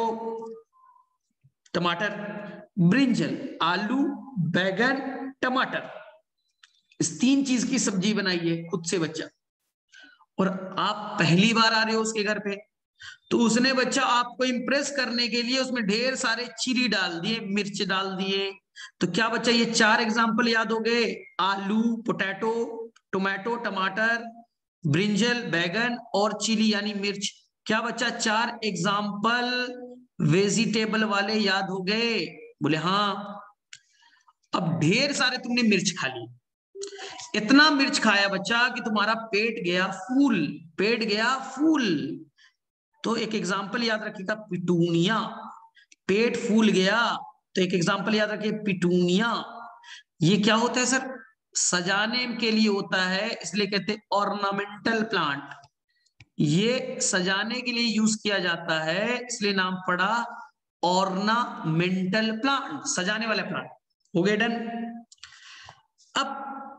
टमाटर, ब्रिंजल, आलू, बैगन, टमाटर, इस तीन चीज की सब्जी बनाई है खुद से बच्चा। और आप पहली बार आ रहे हो उसके घर पे, तो उसने बच्चा आपको इंप्रेस करने के लिए उसमें ढेर सारे चिली डाल दिए, मिर्च डाल दिए। तो क्या बच्चा ये चार एग्जाम्पल याद हो गए? आलू, पोटैटो, टोमेटो, टमाटर, ब्रिंजल, बैगन और चिली यानी मिर्च। क्या बच्चा चार एग्जाम्पल वेजिटेबल वाले याद हो गए? बोले हाँ। अब ढेर सारे तुमने मिर्च खा ली, इतना मिर्च खाया बच्चा कि तुम्हारा पेट गया फूल, पेट गया फूल। तो एक एग्जाम्पल याद रखिएगा, पिटूनिया। पेट फूल गया तो एक एग्जाम्पल याद रखिए, पिटूनिया। ये क्या होता है सर? सजाने के लिए होता है, इसलिए कहते हैं ऑर्नामेंटल प्लांट। ये सजाने के लिए यूज किया जाता है, इसलिए नाम पड़ा ऑर्नामेंटल प्लांट, सजाने वाले प्लांट। हो गए डन। अब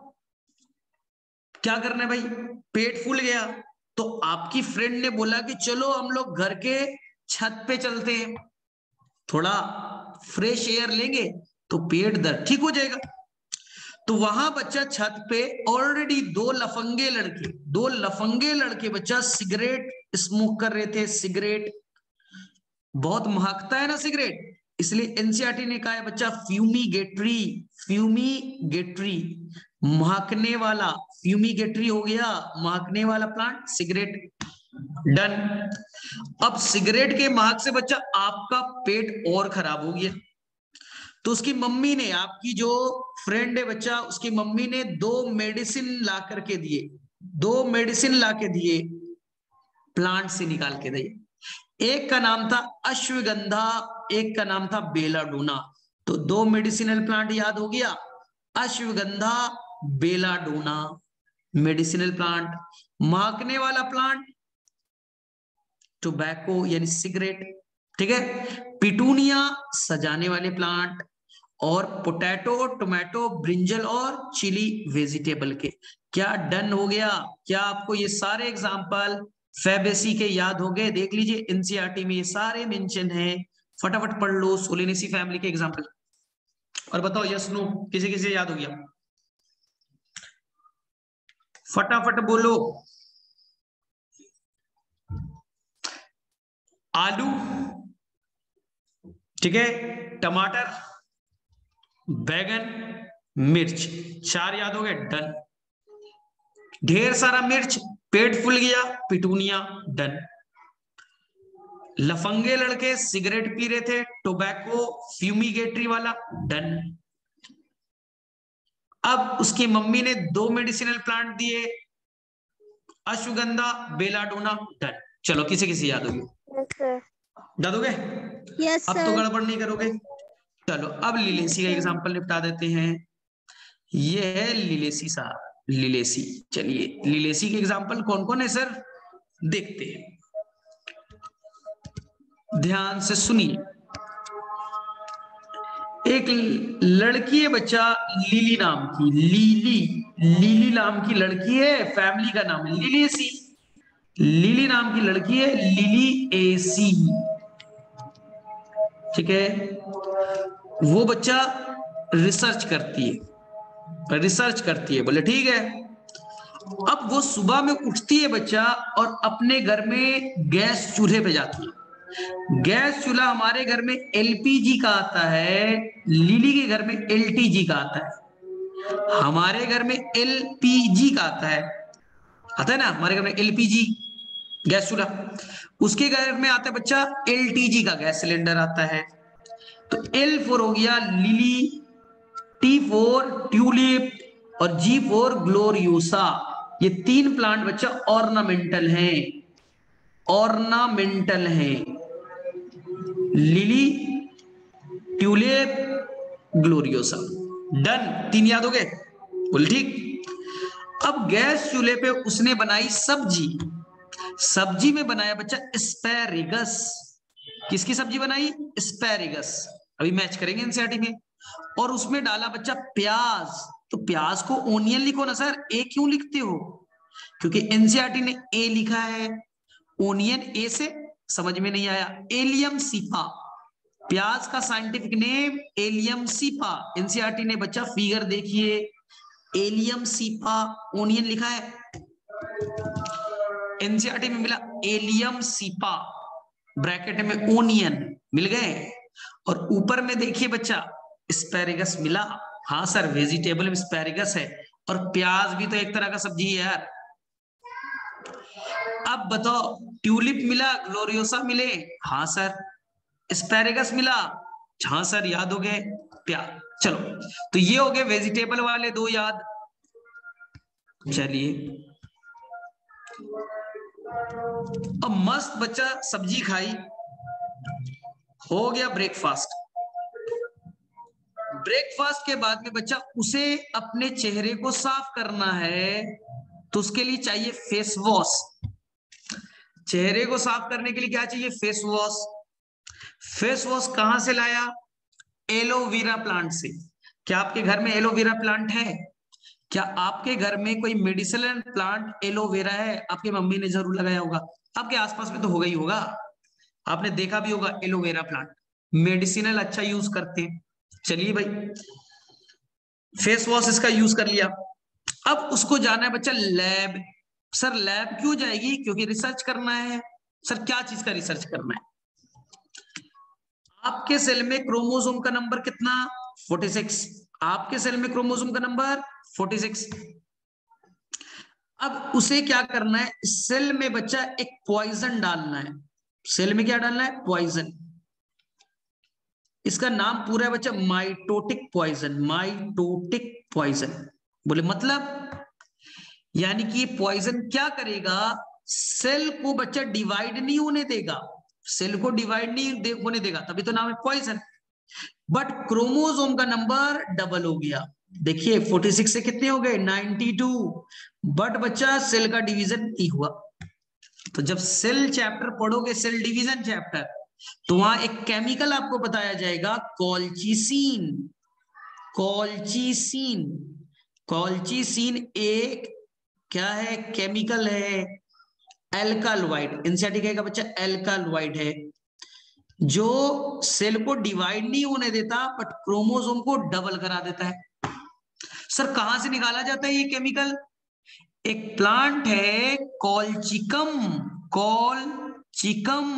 क्या करना है भाई? पेट फूल गया तो आपकी फ्रेंड ने बोला कि चलो हम लोग घर के छत पे चलते हैं, थोड़ा फ्रेश एयर लेंगे तो पेट दर्द ठीक हो जाएगा। तो वहां बच्चा छत पे ऑलरेडी दो लफंगे लड़के दो लफंगे लड़के बच्चा सिगरेट स्मोक कर रहे थे। सिगरेट बहुत महकता है ना सिगरेट, इसलिए एनसीईआरटी ने कहा है बच्चा फ्यूमीगेटरी। फ्यूमीगेटरी महकने वाला, फ्यूमीगेटरी हो गया महकने वाला प्लांट, सिगरेट। डन। अब सिगरेट के महक से बच्चा आपका पेट और खराब हो गया, तो उसकी मम्मी ने, आपकी जो फ्रेंड है बच्चा, उसकी मम्मी ने दो मेडिसिन ला करके दिए, दो मेडिसिन ला के दिए, प्लांट से निकाल के दिए। एक का नाम था अश्वगंधा, एक का नाम था बेलाडोना। तो दो मेडिसिनल प्लांट याद हो गया, अश्वगंधा, बेलाडोना। मेडिसिनल प्लांट, महकने वाला प्लांट टोबैको यानी सिगरेट, ठीक है। पिटूनिया सजाने वाले प्लांट, और पोटैटो, टोमेटो, ब्रिंजल और चिली वेजिटेबल के। क्या डन हो गया? क्या आपको ये सारे एग्जाम्पल फैबेसी के याद हो गए? देख लीजिए एनसीईआरटी में ये सारे मेंशन है, फटाफट पढ़ लो। सोलेनेसी फैमिली के एग्जाम्पल। और बताओ यस नो, किसी किसी याद हो गया? फटाफट बोलो। आलू, ठीक है, टमाटर, बैगन, मिर्च, चार याद हो गए? डन। ढेर सारा मिर्च, पेट फूल गया, पिटूनिया। डन। लफंगे लड़के सिगरेट पी रहे थे, टोबैको फ्यूमिगेटरी वाला। डन। अब उसकी मम्मी ने दो मेडिसिनल प्लांट दिए, अश्वगंधा, बेलाडोना। डन। चलो किसी किसी याद होगी? याद हो गए? यस अब तो सर। गड़बड़ नहीं करोगे। चलो अब लिलेसी का एग्जांपल निपटा देते हैं। ये है लिलेसी साहब, लिलेसी। चलिए लिलेसी के एग्जांपल कौन कौन है सर, देखते हैं, ध्यान से सुनिए। एक लड़की है बच्चा, लिली नाम की, लिली, लिली नाम की लड़की है, फैमिली का नाम है लिलेसी। लिली नाम की लड़की है, लिली एसी, ठीक है। वो बच्चा रिसर्च करती है, रिसर्च करती है, बोले ठीक है। अब वो सुबह में उठती है बच्चा और अपने घर में गैस चूल्हे पे जाती है। गैस चूल्हा हमारे घर में एलपीजी का आता है, लिली के घर में एलटीजी का आता है। हमारे घर में एलपीजी का आता है, आता है ना हमारे घर में एलपीजी गैस चूल्हा। उसके घर में आता है बच्चा एलटीजी का गैस सिलेंडर आता है। तो एल फोर हो गया लिली, टी फोर ट्यूलिप और जी फोर ग्लोरियोसा। ये तीन प्लांट बच्चा ऑर्नामेंटल हैं, ऑर्नामेंटल हैं। Lily, tulip, gloriosa. डन। तीन याद हो गए? बोल ठीक। अब गैस चूल्हे पे उसने बनाई सब्जी, सब्जी में बनाया बच्चा एस्पैरेगस। किसकी सब्जी बनाई? एस्पैरेगस। अभी मैच करेंगे एनसीईआरटी में। और उसमें डाला बच्चा प्याज। तो प्याज को ओनियन लिखो ना सर, ए क्यों लिखते हो? क्योंकि एनसीईआरटी ने ए लिखा है, ओनियन ए से समझ में नहीं आया। एलियम सीपा, प्याज का scientific name allium cepa. NCERT ने बच्चा फिगर देखिए, एलियम सीपा, ओनियन लिखा है, एनसीईआरटी में मिला एलियम सीपा, ब्रैकेट में ओनियन मिल गए। और ऊपर में देखिए बच्चा एस्पैरेगस मिला। हाँ सर, वेजिटेबल में एस्पैरेगस है, और प्याज भी तो एक तरह का सब्जी है यार। अब बताओ, ट्यूलिप मिला, ग्लोरियोसा मिले? हाँ सर। एस्पैरेगस मिला? हाँ सर, याद हो गए। प्याज। चलो, तो ये हो गए वेजिटेबल वाले दो याद। चलिए, अब मस्त बच्चा सब्जी खाई, हो गया ब्रेकफास्ट। ब्रेकफास्ट के बाद में बच्चा उसे अपने चेहरे को साफ करना है, तो उसके लिए चाहिए फेस वॉश। चेहरे को साफ करने के लिए क्या चाहिए? Face wash. फेस वॉश कहां से लाया? एलोवेरा प्लांट से। क्या आपके घर में एलोवेरा प्लांट है? क्या आपके घर में कोई मेडिसिनल प्लांट एलोवेरा है? आपकी मम्मी ने जरूर लगाया होगा, आपके आसपास में तो होगा ही होगा, आपने देखा भी होगा एलोवेरा प्लांट, मेडिसिनल अच्छा यूज करते हैं। चलिए भाई, फेस वॉश इसका यूज कर लिया। अब उसको जाना है बच्चा लैब। सर लैब क्यों जाएगी? क्योंकि रिसर्च करना है। सर क्या चीज का रिसर्च करना है? आपके सेल में क्रोमोसोम का नंबर कितना? छियालीस। आपके सेल में क्रोमोसोम का नंबर छियालीस। अब उसे क्या करना है? सेल में बच्चा एक पॉइजन डालना है। सेल में क्या डालना है? पॉइजन। इसका नाम पूरा है बच्चा माइटोटिक पॉइजन। माइटोटिक पॉइजन बोले मतलब, यानी कि पॉइजन क्या करेगा? सेल को बच्चा डिवाइड नहीं होने देगा। सेल को डिवाइड नहीं होने देगा, तभी तो नाम है पॉइजन। बट क्रोमोसोम का नंबर डबल हो गया। देखिए छियालीस से कितने हो गए? बानवे। बट बच्चा सेल का डिवीजन नहीं हुआ। तो जब सेल चैप्टर पढ़ोगे, सेल डिवीजन चैप्टर, तो वहां एक केमिकल आपको बताया जाएगा, कॉल्चिसिन। कॉल्चिसिन। कॉल्चिसिन एक क्या है? केमिकल है, एल्कालॉइड। एनसीईआरटी कहेगा बच्चा एल्कालॉइड है, जो सेल को डिवाइड नहीं होने देता बट क्रोमोसोम को डबल करा देता है। सर कहां से निकाला जाता है ये केमिकल? एक प्लांट है कॉल्चिकम। कॉल्चिकम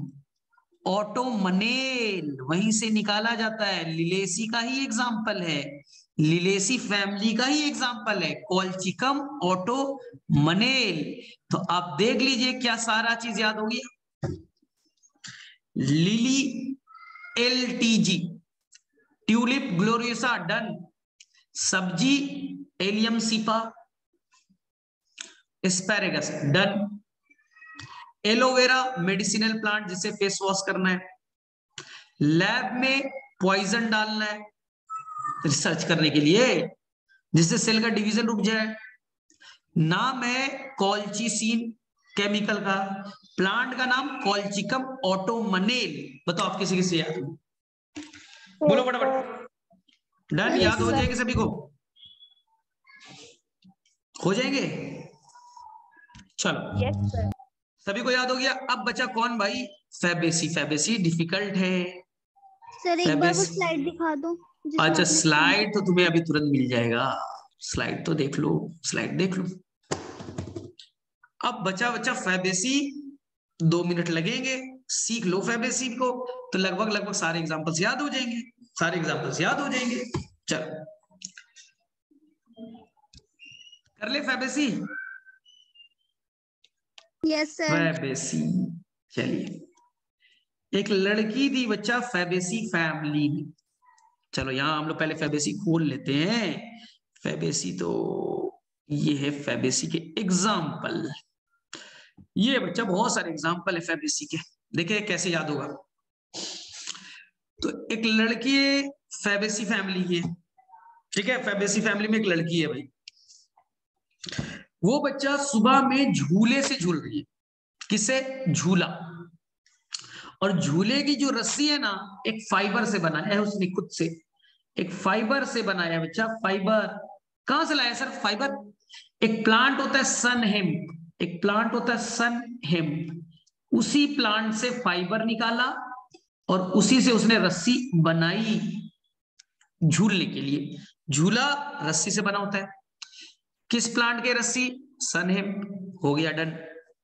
ऑटोमनेल, वहीं से निकाला जाता है। लिलेसी का ही एग्जाम्पल है, लिलेसी फैमिली का ही एग्जाम्पल है कॉल्चिकम ऑटोमनेल। तो आप देख लीजिए क्या सारा चीज याद होगी। Lily, LTG, tulip, gloriosa, done. सब्जी, allium cepa, asparagus, done. Aloe vera medicinal plant जिसे फेस वॉश करना है। लैब में पॉइजन डालना है रिसर्च करने के लिए, जिससे सेल का डिवीजन रुक जाए। नाम है कॉल्चिसिन केमिकल का, प्लांट का नाम कॉल्चिकम ऑटोमनेल। बताओ आप किसी किसी याद? बोलो फटाफट। डन, Yes, याद हो sir. जाएंगे सभी को? हो जाएंगे? चलो, यस सर। सभी को याद हो गया। अब बचा कौन भाई? फैबेसी। फैबेसी डिफिकल्ट है। सर एक बार वो फैबेसी, स्लाइड दिखा दो जिसमें अच्छा आपने स्लाइड तो तुम्हें अभी तुरंत मिल जाएगा। स्लाइड तो देख लो, स्लाइड देख लो। अब बचा बच्चा फैबेसी, दो मिनट लगेंगे, सीख लो फैबेसी को, तो लगभग लगभग सारे एग्जांपल्स याद हो जाएंगे। सारे एग्जांपल्स याद हो जाएंगे। चलो कर ले फैबेसी। Yes sir. फैबेसी, चलिए। एक लड़की थी बच्चा फैबेसी फैमिली में। चलो यहां हम लोग पहले फैबेसी खोल लेते हैं। फैबेसी तो ये है फैबेसी के एग्जाम्पल। ये बच्चा बहुत सारे एग्जाम्पल है फैबेसी के, देखिए कैसे याद होगा। तो एक लड़की है, फैबेसी फैमिली की है, ठीक है। फैबेसी फैमिली में एक लड़की है भाई, वो बच्चा सुबह में झूले से झूल रही है। किसे? झूला। और झूले की जो रस्सी है ना, एक फाइबर से बनाया है उसने खुद से। एक फाइबर से बनाया है बच्चा, फाइबर। कहां से लाया सर फाइबर? एक प्लांट होता है सन हेम्प, एक प्लांट होता है सन हेम्प, उसी प्लांट से फाइबर निकाला और उसी से उसने रस्सी बनाई झूलने के लिए। झूला रस्सी से बना होता है। किस प्लांट के रस्सी? Sunn hemp. हो गया, डन।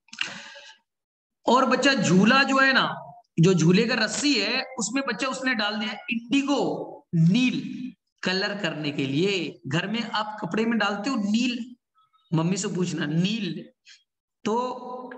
और बच्चा झूला जो है ना, जो झूले का रस्सी है, उसमें बच्चा उसने डाल दिया इंडिगो, नील कलर करने के लिए। घर में आप कपड़े में डालते हो नील, मम्मी से पूछना नील। तो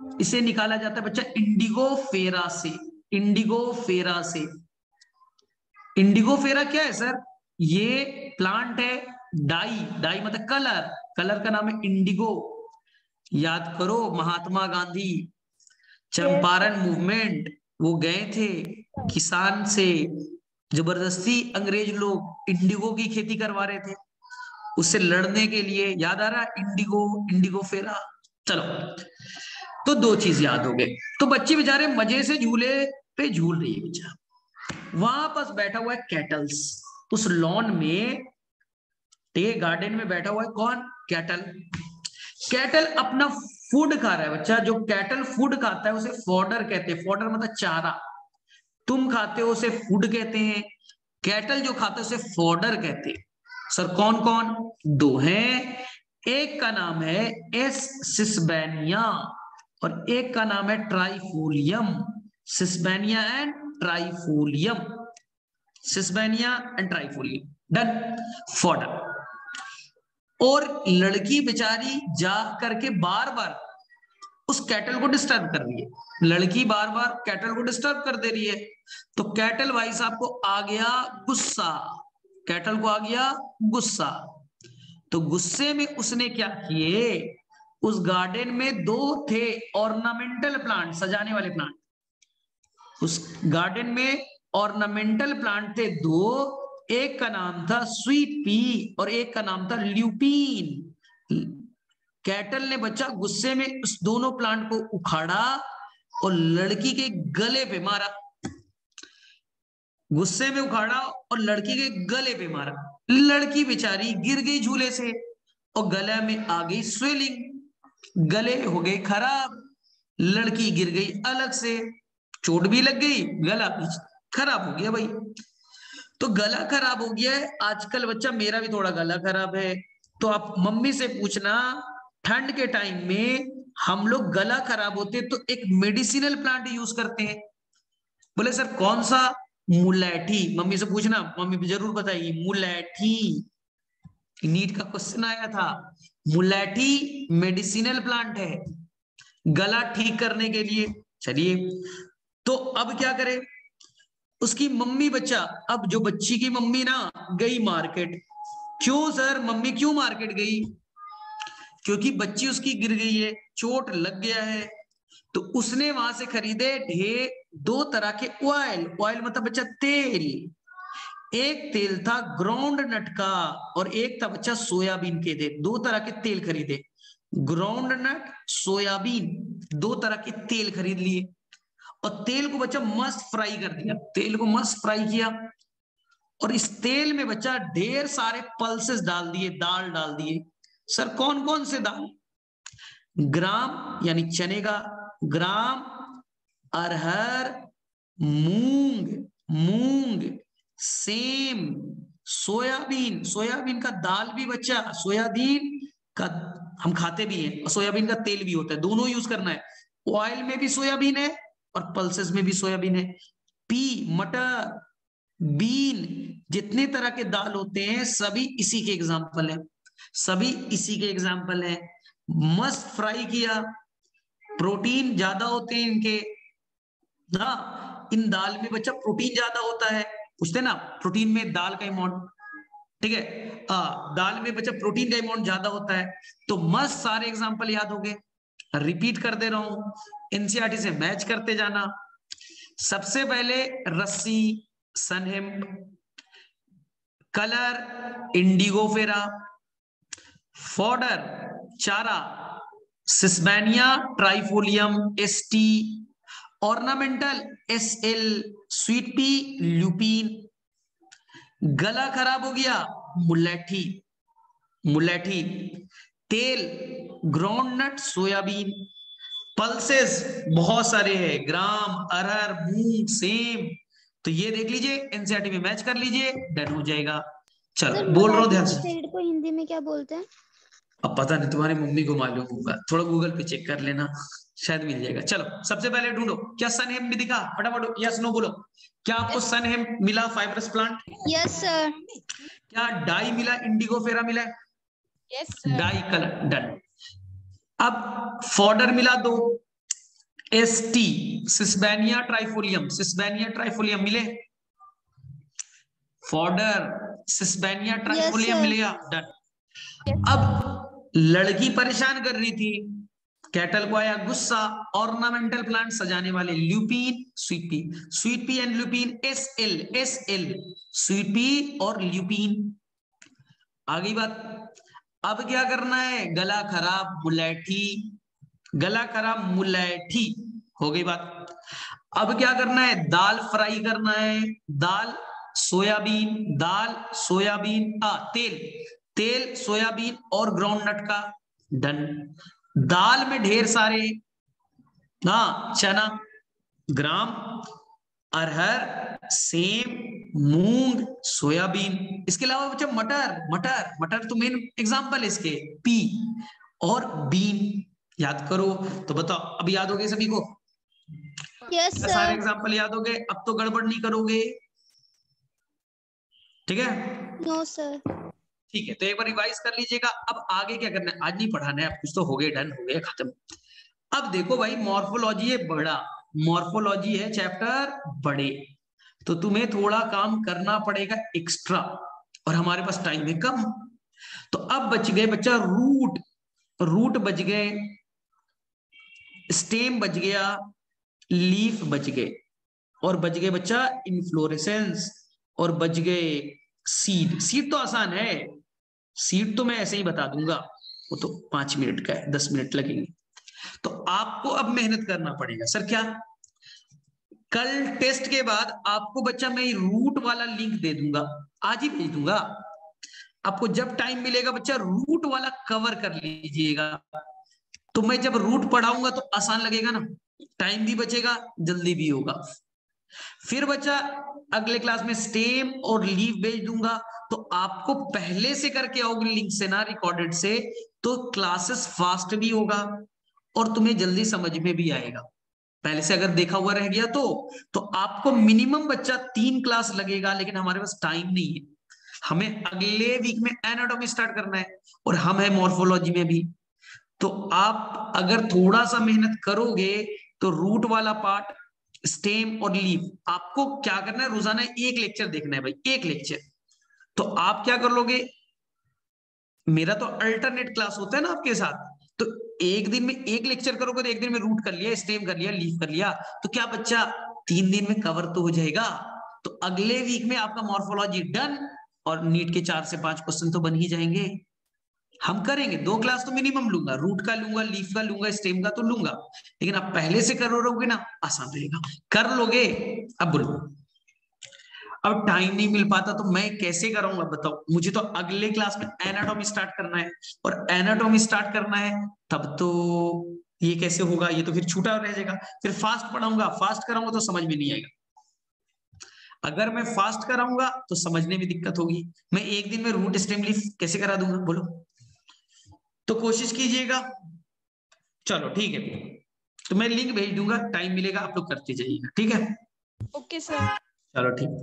इसे निकाला जाता है बच्चा इंडिगो फेरा से। इंडिगो फेरा से। इंडिगो फेरा क्या है सर? ये प्लांट है, डाई, डाई मतलब कलर, कलर का नाम है इंडिगो। याद करो महात्मा गांधी, चंपारण मूवमेंट, वो गए थे किसान से, जबरदस्ती अंग्रेज लोग इंडिगो की खेती करवा रहे थे, उससे लड़ने के लिए। याद आ रहा है इंडिगो, इंडिगो फेरा। चलो, तो दो चीज याद हो गए। तो बच्चे बेचारे मजे से झूले पे झूल रही है बेचारा, वहां पास बैठा हुआ है कैटल्स, उस लॉन में, टे गार्डन में बैठा हुआ है कौन? कैटल। कैटल अपना फूड खा रहा है बच्चा। जो कैटल फूड खाता है उसे फॉडर कहते हैं। फॉडर मतलब चारा। तुम खाते हो उसे फूड कहते हैं, कैटल जो खाता है उसे फॉडर कहते हैं। सर कौन कौन? दो हैं, एक का नाम है एस सिसबेनिया और एक का नाम है trifolium. Sesbania and trifolium, sesbania and trifolium. Done. Fodder. और लड़की बेचारी जा करके बार बार उस कैटल को डिस्टर्ब कर रही है। लड़की बार बार कैटल को डिस्टर्ब कर दे रही है, तो कैटल भाई साहब को आ गया गुस्सा। कैटल को आ गया गुस्सा, तो गुस्से में उसने क्या किए, उस गार्डन में दो थे ऑर्नामेंटल प्लांट, सजाने वाले प्लांट। उस गार्डन में ऑर्नामेंटल प्लांट थे दो, एक का नाम था स्वीट पी और एक का नाम था ल्यूपीन। कैटल ने बच्चा गुस्से में उस दोनों प्लांट को उखाड़ा और लड़की के गले पे मारा। गुस्से में उखाड़ा और लड़की के गले पे मारा। लड़की बेचारी गिर गई झूले से और गले में आ गई स्वेलिंग, गले हो गए खराब, लड़की गिर गई अलग से, चोट भी लग गई, गला भी खराब हो गया भाई। तो गला खराब हो गया है। आजकल बच्चा मेरा भी थोड़ा गला खराब है, तो आप मम्मी से पूछना, ठंड के टाइम में हम लोग गला खराब होते तो एक मेडिसिनल प्लांट यूज करते हैं। बोले सर कौन सा? मुलैठी। मम्मी से पूछना, मम्मी जरूर बताइए। मुलैठी, नीट का क्वेश्चन आया था। मुलैठी मेडिसिनल प्लांट है गला ठीक करने के लिए। चलिए, तो अब क्या करे उसकी मम्मी बच्चा, अब जो बच्ची की मम्मी ना गई मार्केट। क्यों सर मम्मी क्यों मार्केट गई? क्योंकि बच्ची उसकी गिर गई है, चोट लग गया है, तो उसने वहां से खरीदे ढेर दो तरह के ऑयल। ऑयल मतलब बच्चा तेल। एक तेल था ग्राउंड नट का और एक था बच्चा सोयाबीन के। दे दो तरह के तेल खरीदे, ग्राउंड नट, सोयाबीन, दो तरह के तेल खरीद लिए और तेल को बच्चा मस्त फ्राई कर दिया। तेल को मस्त फ्राई किया और इस तेल में बच्चा ढेर सारे पल्सेस डाल दिए, दाल डाल दिए। सर कौन कौन से दाल? ग्राम यानी चने का, ग्राम, अरहर, मूंग, मूंग, सेम, सोयाबीन। सोयाबीन का दाल भी बच्चा, सोयाबीन का हम खाते भी हैं और सोयाबीन का तेल भी होता है, दोनों यूज करना है। ऑयल में भी सोयाबीन है और पल्सेस में भी सोयाबीन है। पी, मटर, बीन, जितने तरह के दाल होते हैं सभी इसी के एग्जाम्पल है, सभी इसी के एग्जाम्पल है। मस्त फ्राई किया, प्रोटीन ज्यादा होते हैं इनके ना, इन दाल में बच्चा प्रोटीन ज्यादा होता है। पूछते ना प्रोटीन में दाल का अमाउंट, ठीक है, आ, दाल में बच्चा प्रोटीन का अमाउंट ज्यादा होता है। तो मस्त सारे एग्जाम्पल याद हो गए, रिपीट कर दे रहा हूं, एनसीईआरटी से मैच करते जाना। सबसे पहले रस्सी, सनहेम्प, कलर इंडिगोफेरा, फॉडर चारा, sesbania trifolium ST, ornamental SL, sweet pea, lupin. गला खराब हो गया, मुलैठी, मुलैठी। तेल ग्राउंडनट, सोयाबीन। पल्सेस बहुत सारे हैं, ग्राम, अरहर, मूंग, सेम। तो ये देख लीजिए, एनसीईआरटी में मैच कर लीजिए, डन हो जाएगा। चलो बोल रहा हूं ध्यान से। सीड को हिंदी में क्या बोलते हैं? अब पता नहीं, तुम्हारी मम्मी को मालूम होगा, थोड़ा गूगल पे चेक कर लेना, शायद मिल जाएगा। चलो सबसे पहले ढूंढो, क्या सन हेम्प भी दिखा? फटाफट यस नो बोलो। क्या आपको सन हेम्प मिला, फाइब्रस प्लांट? Yes sir. क्या डाई मिला, इंडिगोफेरा मिला? Yes sir. Dye colour, done. अब फॉडर मिला दो, S T sesbania trifolium, sesbania trifolium मिले, फॉडर सिस्बेनिया ट्राइफोलियम sir. मिलेगा, डन। अब लड़की परेशान कर रही थी, कैटल को आया गुस्सा, ऑर्नामेंटल प्लांट सजाने वाले, lupin sweet pea, sweet pea and lupin, S L S L sweet pea और ल्यूपिन। आ गई बात। अब क्या करना है, गला खराब मुलैठी, गला खराब मुलैठी, हो गई बात। अब क्या करना है, दाल फ्राई करना है, दाल सोयाबीन, दाल सोयाबीन आ तेल, तेल सोयाबीन और ग्राउंडनट का, डन। दाल में ढेर सारे, हाँ चना, ग्राम, अरहर, सेम, मूंग, सोयाबीन। इसके अलावा बच्चा मटर, मटर मटर तो मेन एग्जांपल है इसके, पी और बीन। याद करो तो बताओ, अब याद हो गए सभी को? Yes, क्या सारे sir. एग्जांपल याद हो गए? अब तो गड़बड़ नहीं करोगे, ठीक है? No, sir. ठीक है, तो एक बार रिवाइज कर लीजिएगा। अब आगे क्या करना है, आज नहीं पढ़ाना है, अब कुछ तो हो गए, डन हो गए, खत्म। अब देखो भाई, मॉर्फोलॉजी है बड़ा, मॉर्फोलॉजी है चैप्टर बड़े, तो तुम्हें थोड़ा काम करना पड़ेगा एक्स्ट्रा, और हमारे पास टाइम है कम। तो अब बच गए बच्चा रूट, रूट बच गए, स्टेम बच गया, लीफ बच गए, और बच गए बच्चा इन्फ्लोरेसेंस, और बच गए सीड। सीड तो आसान है, सीड तो मैं ऐसे ही बता दूंगा, वो तो पांच मिनट का है, दस मिनट लगेंगे। तो आपको अब मेहनत करना पड़ेगा। सर क्या? कल टेस्ट के बाद आपको बच्चा मैं रूट वाला लिंक दे दूंगा, आज ही भेज दूंगा। आपको जब टाइम मिलेगा बच्चा रूट वाला कवर कर लीजिएगा, तो मैं जब रूट पढ़ाऊंगा तो आसान लगेगा ना, टाइम भी बचेगा, जल्दी भी होगा। फिर बच्चा अगले क्लास में स्टेम और लीफ भेज दूंगा, तो आपको पहले से करके आओगे लिंक से ना, रिकॉर्डेड से, तो क्लासेस फास्ट भी होगा और तुम्हें जल्दी समझ में भी आएगा। पहले से अगर देखा हुआ रह गया तो तो आपको मिनिमम बच्चा तीन क्लास लगेगा, लेकिन हमारे पास टाइम नहीं है। हमें अगले वीक में एनाटॉमी स्टार्ट करना है, और हम है मॉर्फोलॉजी में भी। तो आप अगर थोड़ा सा मेहनत करोगे तो रूट वाला पार्ट, स्टेम और लीफ, आपको क्या करना है, रोजाना एक लेक्चर देखना है भाई, एक लेक्चर। तो आप क्या कर लोगे, मेरा तो अल्टरनेट क्लास होता है ना आपके साथ, तो एक दिन में एक लेक्चर करोगे, तो एक दिन में रूट कर लिया, स्टेम कर लिया, लीफ कर लिया, तो क्या बच्चा तीन दिन में कवर तो हो जाएगा। तो अगले वीक में आपका मॉर्फोलॉजी डन, और नीट के चार से पांच क्वेश्चन तो बन ही जाएंगे। हम करेंगे, दो क्लास तो मिनिमम लूंगा, रूट का लूंगा, लीफ का लूंगा, स्टेम का तो लूंगा, लेकिन आप पहले से कर रहोगे ना, आसान रहेगा, कर लोगे। अब बोलो, अब टाइम नहीं मिल पाता तो मैं कैसे कराऊंगा बताओ? मुझे तो अगले क्लास में एनाटॉमी स्टार्ट करना है, और एनाटॉमी स्टार्ट करना है तब तो ये कैसे होगा, ये तो फिर छूटा रह जाएगा। फिर फास्ट पढ़ाऊंगा, फास्ट कराऊंगा तो समझ में नहीं आएगा। अगर मैं फास्ट कराऊंगा तो समझने में दिक्कत होगी। मैं एक दिन में रूट स्टेम लीफ कैसे करा दूंगा बोलो? तो कोशिश कीजिएगा। चलो ठीक है, तो मैं लिंक भेज दूंगा, टाइम मिलेगा आप लोग करते जाइएगा, ठीक है? Okay sir. चलो ठीक।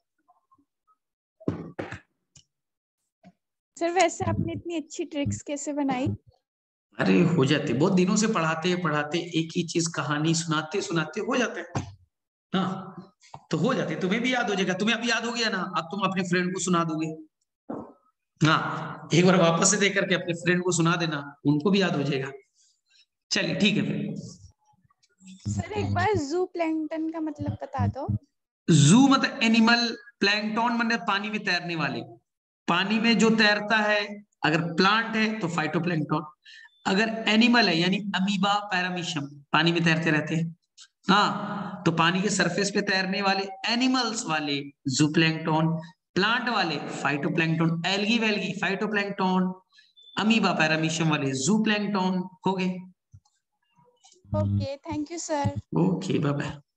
सर वैसे आपने इतनी अच्छी ट्रिक्स कैसे बनाई? अरे हो जाते, बहुत दिनों से पढ़ाते पढ़ाते एक ही चीज कहानी सुनाते सुनाते हो जाते हैं, हाँ तो हो जाते, तुम्हें भी याद हो जाएगा। तुम्हें अब याद हो गया ना, अब तुम अपने फ्रेंड को सुना दोगे। हाँ, एक बार वापस से देख करके अपने फ्रेंड को सुना देना, उनको भी याद हो जाएगा। चलिए ठीक है फिर। सर एक बार जू प्लैंकटन का मतलब बता दो। जू मतलब एनिमल, प्लैंकटन मतलब पानी में तैरने वाले, पानी में जो तैरता है। अगर प्लांट है तो फाइटोप्लैंक्टन, अगर एनिमल है यानी अमीबा पैरामीशियम, पानी में तैरते रहते हैं, हाँ तो पानी के सरफेस पे तैरने वाले एनिमल्स वाले जूप्लैंक्टन, प्लांट वाले फाइटोप्लैंक्टन, एल्गी वेल्गी फाइटोप्लैंक्टन, अमीबा पैरामीशियम वाले जूप्लैंक्टन हो गए। Okay thank you sir. Okay bye bye.